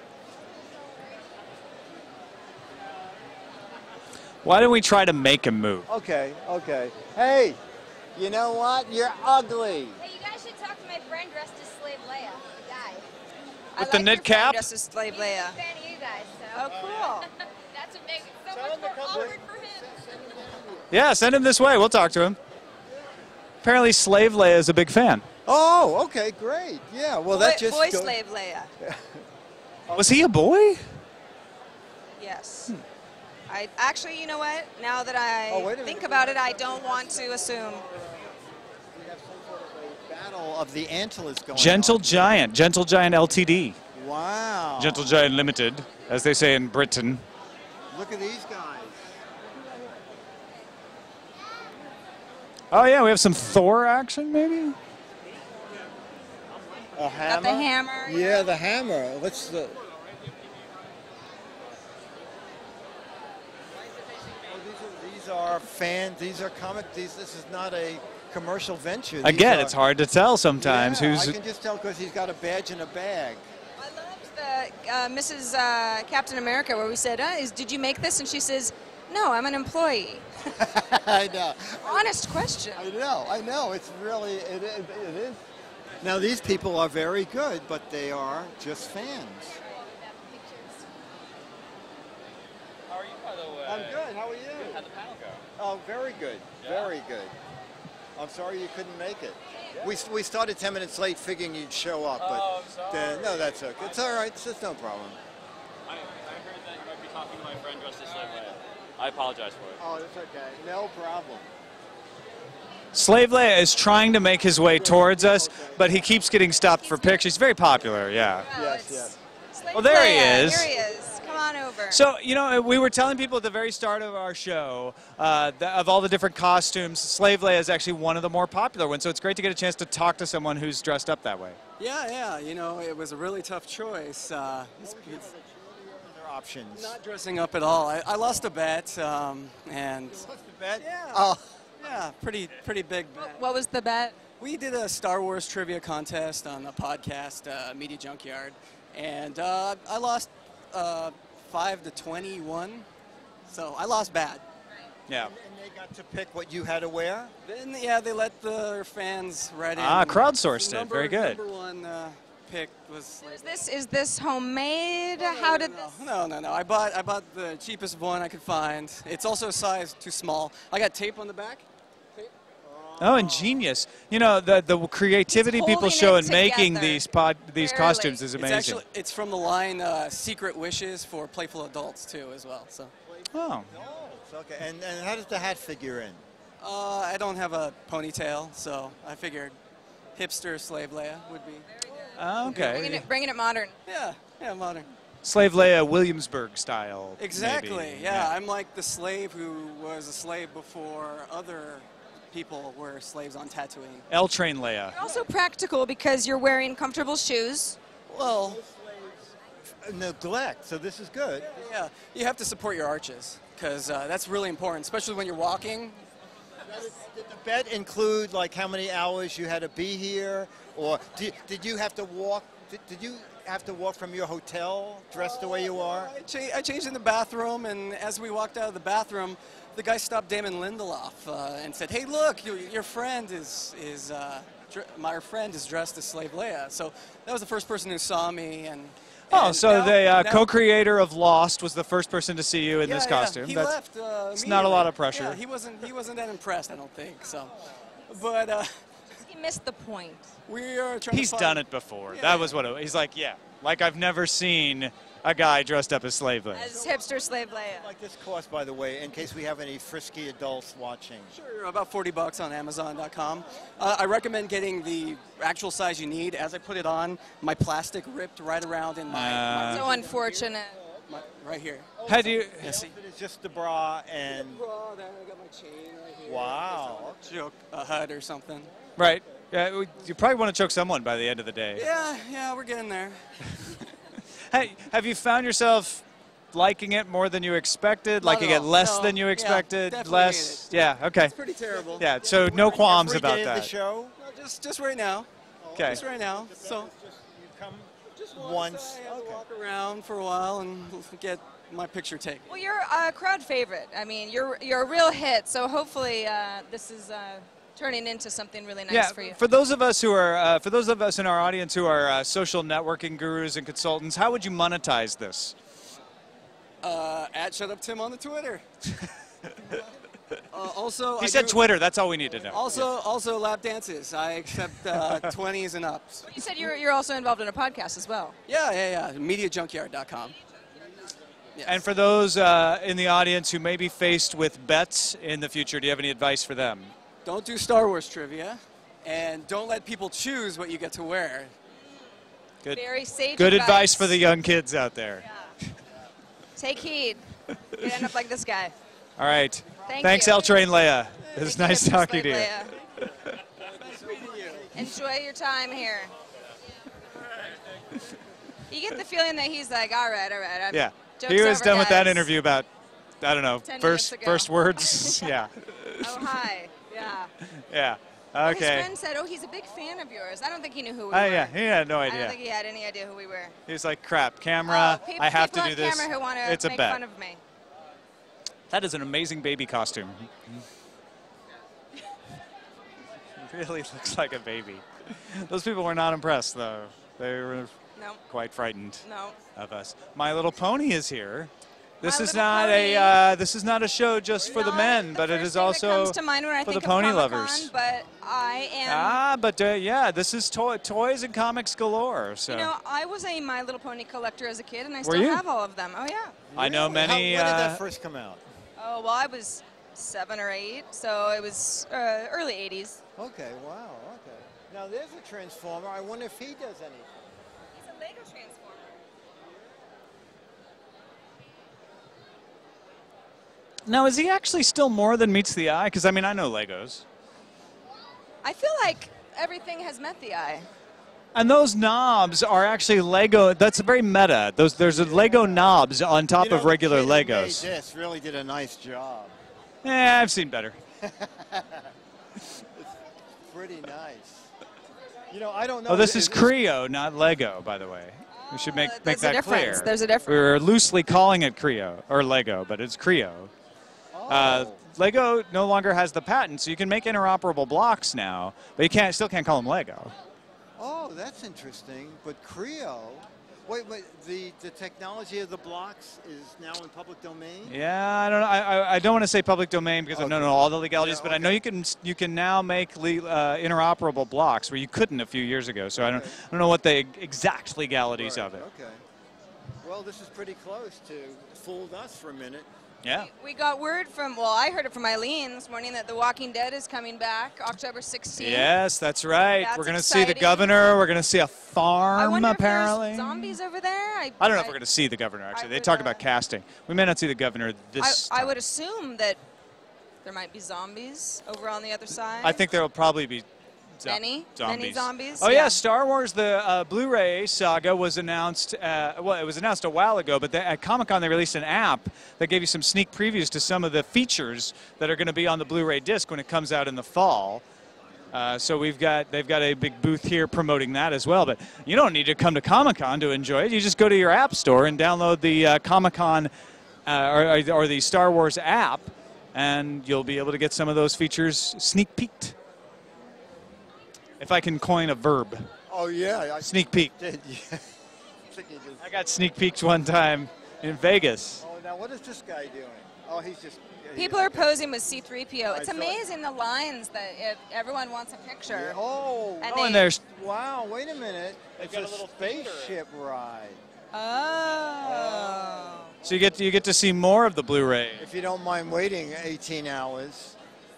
Why don't we try to make him move? Okay, okay. Hey, you know what? You're ugly. Hey, you guys should talk to my friend dressed as Slave Leia, the guy. With the knit cap? Just as Slave Leia. He's a fan of you guys, so. Oh, cool. That's what makes it so much more awkward for him. Yeah, send him this way. We'll talk to him. Apparently, Slave Leia is a big fan. Oh, okay, great. Yeah, well, that boy, just boy go- Slave Leia. Was he a boy? Yes. I actually, you know what? Now that I Oh, wait a think minute. about it, I don't want to assume. We have some sort of a battle of the antlers going Gentle on. Giant. Gentle Giant L T D. Wow. Gentle Giant Limited, as they say in Britain. Look at these guys. Oh, yeah, we have some Thor action, maybe? A hammer? Got the hammer. Yeah, the hammer. What's the... These are fans. These are comic. These. This is not a commercial venture. These Again, are- it's hard to tell sometimes Yeah, who's... I can just tell because he's got a badge in a bag. I loved the uh, Missus Uh, Captain America where we said, uh, is, did you make this? And she says, no, I'm an employee. I know. Honest question. I know. I know. It's really. It, it, it is. Now these people are very good, but they are just fans. How are you, by the way? I'm good. How are you? Good. How'd the panel go? Oh, very good. Yeah? Very good. I'm sorry you couldn't make it. We, we started ten minutes late figuring you'd show up, but Oh, I'm sorry. uh, no, that's okay. It's all right. It's just no problem. I, I heard that you might be talking to my friend dressed as Slave Leia. I apologize for it. Oh, that's okay. No problem. Slave Leia is trying to make his way towards us, but he keeps getting stopped for pictures. He's very popular, yeah. Yes, yes. Well, there he is. Here he is. Come on over. So, you know, we were telling people at the very start of our show, uh, that of all the different costumes, Slave Leia is actually one of the more popular ones. So it's great to get a chance to talk to someone who's dressed up that way. Yeah, yeah. You know, it was a really tough choice. Uh, it's, it's options. Not dressing up at all. I, I lost a bet, um, and you lost a bet? Yeah. Oh. Yeah, pretty pretty big bet. What was the bet? We did a Star Wars trivia contest on a podcast, uh, Media Junkyard, and uh, I lost uh, five to twenty-one, so I lost bad. Yeah. And they got to pick what you had to wear? Then yeah, they let their fans write in. Ah, crowdsourced it. Number, Very good. Number one uh, pick was. Is this is this homemade? How did this? No, no, no. I bought I bought the cheapest one I could find. It's also a size too small. I got tape on the back. Oh, ingenious. You know, the the creativity people holding show it in making together. these pod these Barely. costumes is It's amazing. actually it's from the line uh, Secret Wishes for playful adults too, as well. So. Oh. Okay. And, and how does the hat figure in? Uh, I don't have a ponytail, so I figured hipster Slave Leia would be. Oh, okay. Bringing it, bringing it modern. Yeah, yeah, modern. Slave Leia Williamsburg style. Exactly. maybe. Yeah, I'm like the slave who was a slave before other people were slaves on Tatooine. L Train Leia. You're also practical because you're wearing comfortable shoes. Well, neglect. So this is good. Yeah, you have to support your arches because uh, that's really important, especially when you're walking. Did the bet include like how many hours you had to be here, or did, did you have to walk? Did, did you have to walk from your hotel dressed the way you are? I, cha I changed in the bathroom, and as we walked out of the bathroom, the guy stopped Damon Lindelof uh, and said, "Hey, look, your, your friend is is uh, my friend is dressed as Slave Leia." So that was the first person who saw me, and. Oh, and so now, the uh, now, co-creator of Lost was the first person to see you in yeah, this yeah, costume. He That's, left. Uh, it's not a lot of pressure. Yeah, he wasn't. He wasn't that impressed. I don't think so. But uh, he missed the point. We are trying. He's to find, done it before. Yeah, that yeah. was what it, he's like. Yeah, like I've never seen a guy dressed up as Slave Leia. As hipster Slave Leia. Like this cost, by the way, in case we have any frisky adults watching. Sure, about forty bucks on Amazon dot com. Uh, I recommend getting the actual size you need. As I put it on, my plastic ripped right around in my. Uh, my so unfortunate. My, right here. How do you? Yeah, see? It's just the bra and. The bra, then I got my chain right here. Wow. Choke a H U D or something. Right. Yeah, you probably want to choke someone by the end of the day. Yeah, yeah, we're getting there. Hey, have you found yourself liking it more than you expected? Not liking at it all. less No, than you yeah, expected? definitely less? Yeah, okay. It's pretty terrible. Yeah, so no qualms Every about day of that. the show? No, just, just right now. Okay. Just right now. So. You come Just once. I have to walk around for a while and get my picture taken. Well, you're a crowd favorite. I mean, you're you're a real hit. So hopefully uh, this is uh, turning into something really nice yeah, for you. for those of us who are, uh, for those of us in our audience who are uh, social networking gurus and consultants, how would you monetize this? Uh, at Shut Up Tim on the Twitter. uh, also, He I said do- Twitter. That's all we need to know. Also, also lap dances. I accept uh, twenties and up. You said you're you're also involved in a podcast as well. Yeah, yeah, yeah. media junkyard dot com. And for those uh, in the audience who may be faced with bets in the future, do you have any advice for them? Don't do Star Wars trivia, and don't let people choose what you get to wear. Good. Very sage Good advice. advice for the young kids out there. Take heed. You end up like this guy. All right. Thank Thanks, you. L Train Leia. It was Thank nice you, talking to you. Leia. Enjoy your time here. You get the feeling that he's like, all right, all right. I'm Yeah. joke's He was over, done with that guys. interview about, I don't know, Ten first minutes ago. first words. Yeah. Oh, hi. Yeah. Yeah. Well, his Okay. friend said, oh, he's a big fan of yours. I don't think he knew who we Oh, were. yeah. He had no I idea. don't think he had any idea who we were. He was like, crap, camera, Oh, peop- I have to people do on this. camera who want to It's a make bet. fun of me. That is an amazing baby costume. Really looks like a baby. Those people were not impressed, though. They were No. quite frightened No. of us. My Little Pony is here. This My is Little not Pony. a uh, this is not a show just for the men, but it First is thing also that comes to mind when I for think the of pony Comic-Con, lovers. But I am. Ah, but uh, yeah, this is toy, toys and comics galore. So You know, I was a My Little Pony collector as a kid, and I Were still you? have all of them. Oh yeah. I know many. How, when did uh, that first come out? Oh well, I was seven or eight, so it was uh, early eighties. Okay, wow, okay. Now there's a transformer. I wonder if he does anything. He's a Lego transformer. Now, is he actually still more than meets the eye? Because, I mean, I know Legos. I feel like everything has met the eye. And those knobs are actually Lego. That's very meta. Those There's a Lego knobs on top You know, of regular the kid who Legos. made this really did a nice job. Yeah, I've seen better. It's pretty nice. You know, I don't know. Oh, this is Creo, not Lego, by the way. We should make, make There's a that difference. clear. There's a difference. We're loosely calling it Creo, or Lego, but it's Creo. Uh, Lego no longer has the patent, so you can make interoperable blocks now, but you can't still can't call them Lego. Oh, that's interesting. But Creo, wait, wait, the, the technology of the blocks is now in public domain? Yeah, I don't know. I, I, I don't want to say public domain because I don't know all the legalities, Yeah, but I know you can you can now make le uh, interoperable blocks where you couldn't a few years ago. So I don't I don't know what the exact legalities Right, of it. Okay. Well, this is pretty close to fooled us for a minute. Yeah. We got word from, well, I heard it from Eileen this morning that The Walking Dead is coming back October sixteenth. Yes, that's right. That's we're going to see the exciting. governor. We're going to see a I farm, wonder apparently. if there's zombies over there. I, I don't know if we're going to see the governor, actually. They talked about casting. We may not see the governor this I, I would assume that there might be zombies over on the other side. I think there will probably be zo Many? zombies. Many zombies? Oh, yeah. Yeah. Star Wars, the uh, Blu-ray saga was announced, uh, well, it was announced a while ago, but they, at Comic-Con they released an app that gave you some sneak previews to some of the features that are going to be on the Blu-ray disc when it comes out in the fall. Uh, so we've got, they've got a big booth here promoting that as well. But you don't need to come to Comic-Con to enjoy it. You just go to your app store and download the uh, Comic-Con uh, or, or the Star Wars app, and you'll be able to get some of those features sneak peeked. If I can coin a verb. Oh, yeah. I Sneak peek. Did, yeah. I think you just- I got sneak peeked one time in Vegas. Oh, now what is this guy doing? Oh, he's just... People are posing with C three P O. It's I thought- amazing the lines that if everyone wants a picture. Oh, And Oh, and they- there's wow, wait a minute. It's got a, a little spaceship ride. Oh. so you get to, you get to see more of the Blu-ray. If you don't mind waiting eighteen hours.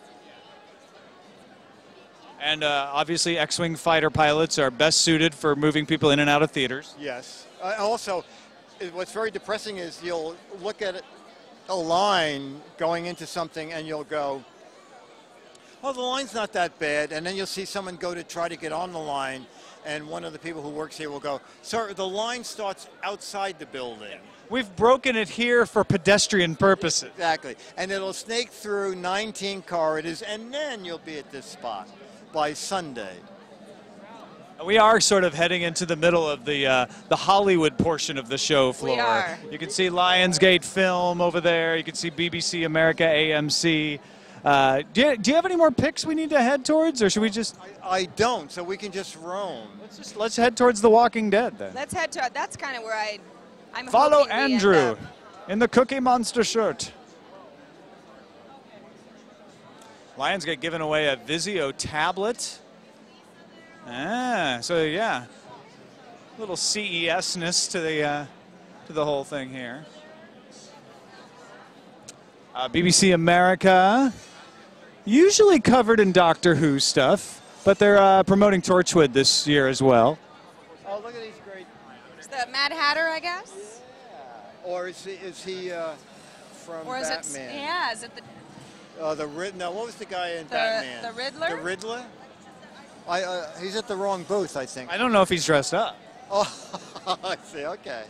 And uh, obviously, X-wing fighter pilots are best suited for moving people in and out of theaters. Yes. Uh, also, it- what's very depressing is you'll look at a line going into something and you'll go, oh, the line's not that bad. And then you'll see someone go to try to get on the line, and one of the people who works here will go, sir, the line starts outside the building. We've broken it here for pedestrian purposes. Exactly. And it'll snake through nineteen corridors, and then you'll be at this spot by Sunday. We are sort of heading into the middle of the uh, the Hollywood portion of the show floor. We are. You can see Lionsgate Film over there. You can see B B C America, A M C. Uh, do, you, do you have any more picks we need to head towards, or should we just... I, I don't, so we can just roam. Let's just let's head towards The Walking Dead then. Let's head to, that's kind of where I, I'm Follow hoping we end Andrew up. in the Cookie Monster shirt. Lionsgate giving away a Vizio tablet. Ah, so yeah, a little C E S-ness to the uh, to the whole thing here. Uh, B B C America, usually covered in Doctor Who stuff, but they're uh, promoting Torchwood this year as well. Oh, look at these great... It's the Mad Hatter, I guess? Or is he, is he uh, from Or is Batman? it, yeah, is it the, Uh, the Rid no, what was the guy in The- Batman? the Riddler? The Riddler? I, uh, he's at the wrong booth, I think. I don't know if he's dressed up. Oh, I see, okay.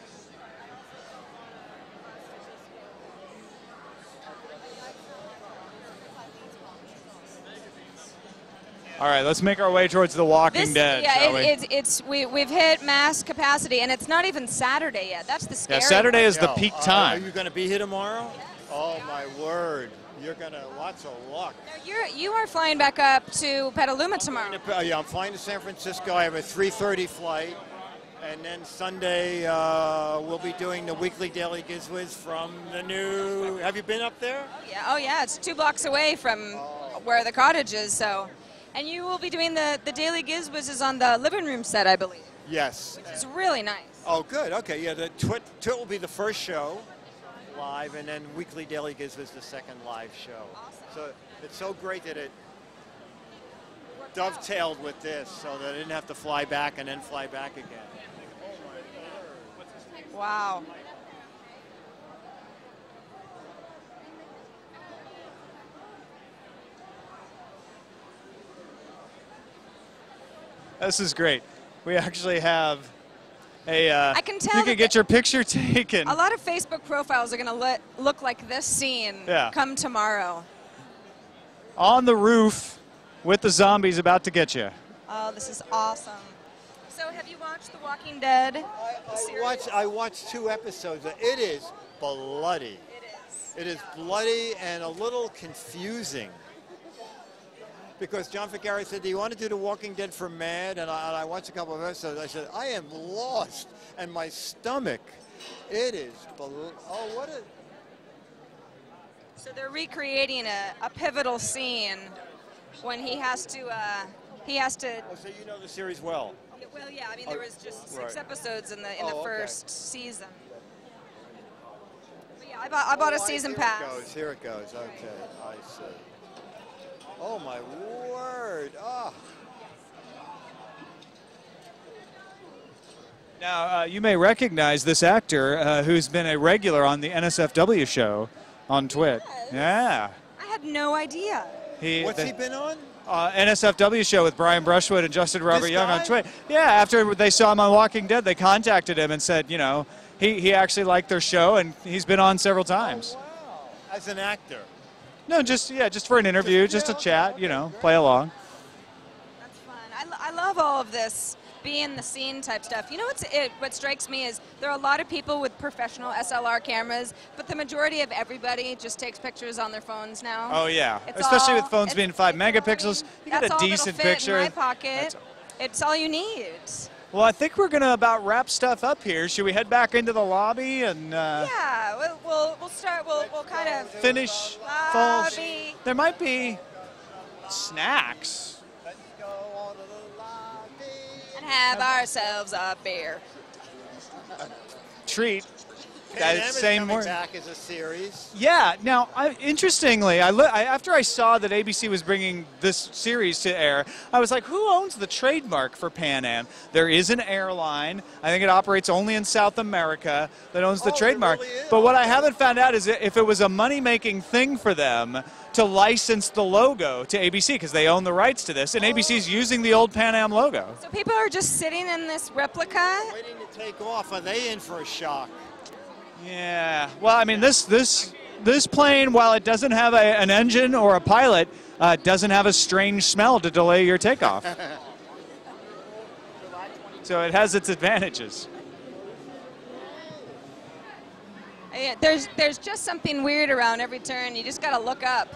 All right, let's make our way towards The Walking this, Dead, yeah, shall it, we? it's, it's, we, we've hit mass capacity, and it's not even Saturday yet. That's the scary Yeah, Saturday is the Yo, peak uh, time. Are you going to be here tomorrow? Oh, my word. You're going to, lots of luck. You're, you are flying back up to Petaluma tomorrow. Uh, yeah, I'm flying to San Francisco. I have a three thirty flight. And then Sunday, uh, we'll be doing the weekly Daily Gizwiz from the new... Have you been up there? Yeah, oh yeah, it's two blocks away from where the cottage is, so. And you will be doing the, the Daily Gizwiz on the living room set, I believe. Yes. It's really nice. Oh, good. Okay, yeah, the Twit, Twit will be the first show live, and then weekly Daily Gizwiz the second live show. Awesome. So it's so great that it dovetailed with this so that I didn't have to fly back and then fly back again. Wow. This is great. We actually have a. Uh, I can tell you can that get your picture taken. A lot of Facebook profiles are going to look like this scene Yeah. come tomorrow. On the roof with the zombies about to get you. Oh, this is awesome. So have you watched The Walking Dead? I watched, I watched two episodes. It is bloody. It is. It is bloody and a little confusing. Because John Ficarra said, do you want to do The Walking Dead for Mad? And I, and I watched a couple of episodes. I said, I am lost. And my stomach, it is, bel- oh, what a... So they're recreating a, a pivotal scene when he has to, uh, he has to... Oh, so you know the series well? Well, yeah, I mean, there was just six Right. episodes in the in Oh, the okay. first season. But yeah, I bought, I bought a Oh, I- season here pass. Here it goes, here it goes, okay, I see. Oh, my word, oh. Now, uh, you may recognize this actor uh, who's been a regular on the N S F W show on TWiT. Yeah. I had no idea. He, What's the, he been on? Uh, N S F W show with Brian Brushwood and Justin Robert This Young guy? on TWiT. Yeah, after they saw him on Walking Dead, they contacted him and said, you know, he, he actually liked their show and he's been on several times. Oh, wow. As an actor? No, just, yeah, just for an interview, just, Just- to yeah, chat, you know, play along. That's fun. I, lo- I love all of this being the scene type stuff. You know what's it, what strikes me is there are a lot of people with professional S L R cameras, but the majority of everybody just takes pictures on their phones now. Oh, yeah. It's Especially all- with phones it's- being five megapixels, you get That's a all decent that'll fit picture. in my pocket. That's- It's all you need. Well, I think we're going to about wrap stuff up here. Should we head back into the lobby and uh, Yeah, we'll, we'll, we'll start, we'll, we'll kind of finish? Lobby. Full there might be snacks. and have ourselves a beer. Treat. Pan That Am is same coming more. back as a series. Yeah. Now, I, interestingly, I, li- I after I saw that A B C was bringing this series to air, I was like, who owns the trademark for Pan Am? There is an airline. I think it operates only in South America that owns the Oh, there trademark. really is? But what I haven't found out is if it was a money-making thing for them to license the logo to A B C because they own the rights to this, and A B C's using the old Pan Am logo. So people are just sitting in this replica. Waiting to take off. Are they in for a shock? Yeah. Well, I mean, this this this plane, while it doesn't have a, an engine or a pilot, uh, doesn't have a strange smell to delay your takeoff. So it has its advantages. Yeah, there's there's just something weird around every turn. You just got to look up.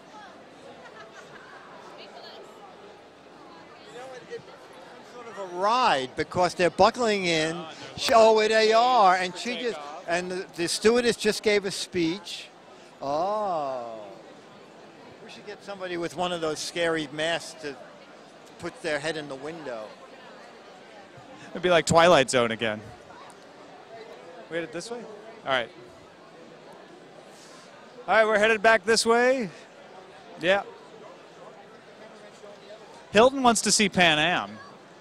Sort of a ride because they're buckling in. Oh, where they are, and she just and the, the stewardess just gave a speech. Oh, we should get somebody with one of those scary masks to put their head in the window. It'd be like Twilight Zone again. We headed this way? All right. All right, we're headed back this way. Yeah. Hilton wants to see Pan Am.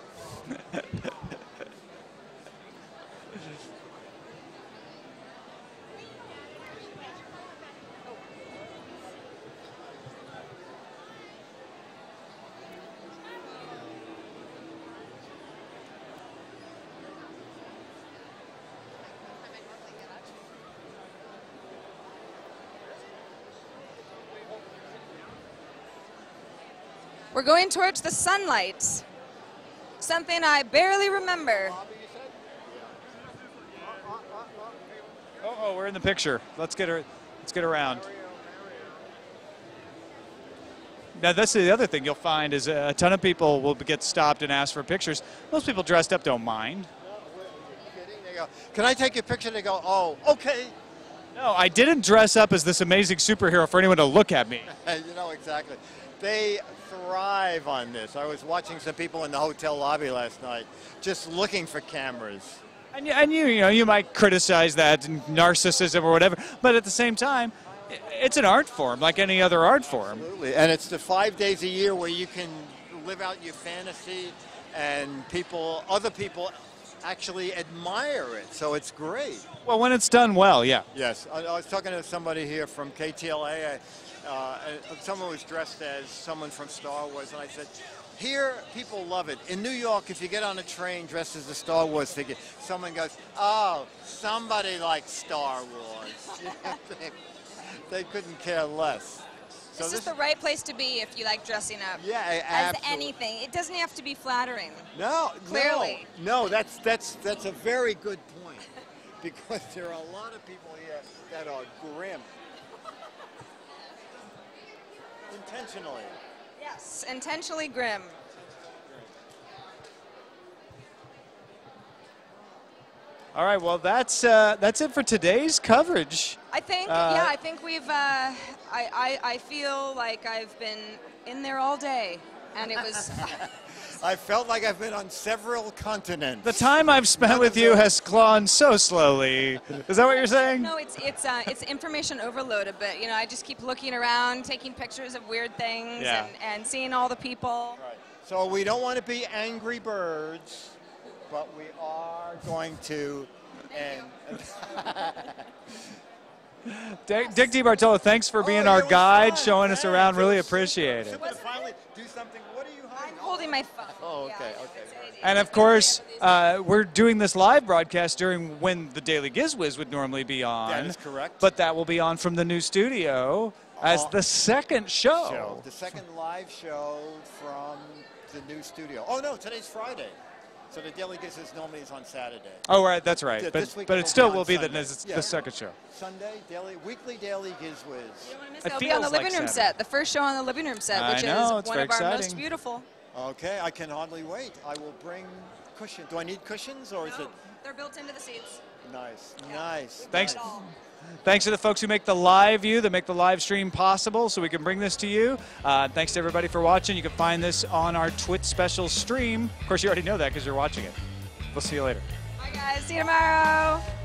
We're going towards the sunlight. Something I barely remember. Oh, oh, we're in the picture. Let's get her. Let's get around. Now, that's the other thing you'll find is a ton of people will get stopped and ask for pictures. Most people dressed up don't mind. They go, can I take your picture? They go, oh, okay. No, I didn't dress up as this amazing superhero for anyone to look at me. You know exactly. They thrive on this. I was watching some people in the hotel lobby last night just looking for cameras. And you, and you, you know, you might criticize that and narcissism or whatever, but at the same time, it's an art form like any other art form. Absolutely, and it's the five days a year where you can live out your fantasy, and people, other people, actually admire it. So it's great. Well, when it's done well, yeah. Yes, I, I was talking to somebody here from K T L A. I, uh, someone was dressed as someone from Star Wars, and I said, here, people love it. In New York, if you get on a train dressed as a Star Wars figure, someone goes, oh, somebody likes Star Wars. they, they couldn't care less. So this, this is the right place to be if you like dressing up. Yeah, as absolutely. anything. It doesn't have to be flattering. No, Clearly. No, no, that's, that's, that's a very good point, because there are a lot of people here that are grim. Intentionally. Yes, intentionally grim. All right, well, that's uh, that's it for today's coverage. I think, Uh, yeah, I think we've, uh, I, I, I feel like I've been in there all day, and it was... I felt like I've been on several continents. The time I've spent with you has gone so slowly. Is that what you're saying? No, it's it's uh, it's information overload a bit. You know, I just keep looking around, taking pictures of weird things, Yeah. and, and seeing all the people. Right. So we don't want to be angry birds, but we are going to end. Dick, Dick DeBartolo, thanks for being our guide, showing us around. Really appreciate it. Finally, do something. What are you I'm holding my phone. Oh, okay, okay. And of course, uh, we're doing this live broadcast during when the Daily Gizwiz would normally be on. That is correct. But that will be on from the new studio as Uh, the second show. show. The second live show from the new studio. Oh, no, today's Friday. So the Daily Gizwiz normally is on Saturday. Oh, right, that's right. Th- But this week but it'll it still on will be the, Sunday. the, Yeah. the second show. Sunday, daily, weekly Daily Gizwiz. It They'll be on the feels living like room Saturday. set, the first show on the living room set, I which know, is it's one very of our most exciting. beautiful. Okay, I can hardly wait. I will bring cushions. Do I need cushions, or is No, it they're built into the seats. nice? Nice. Thanks. nice. Thanks to the folks who make the live view, that make the live stream possible so we can bring this to you. Uh, thanks to everybody for watching. You can find this on our TWiT special stream. Of course, you already know that because you're watching it. We'll see you later. Bye, guys. See you tomorrow.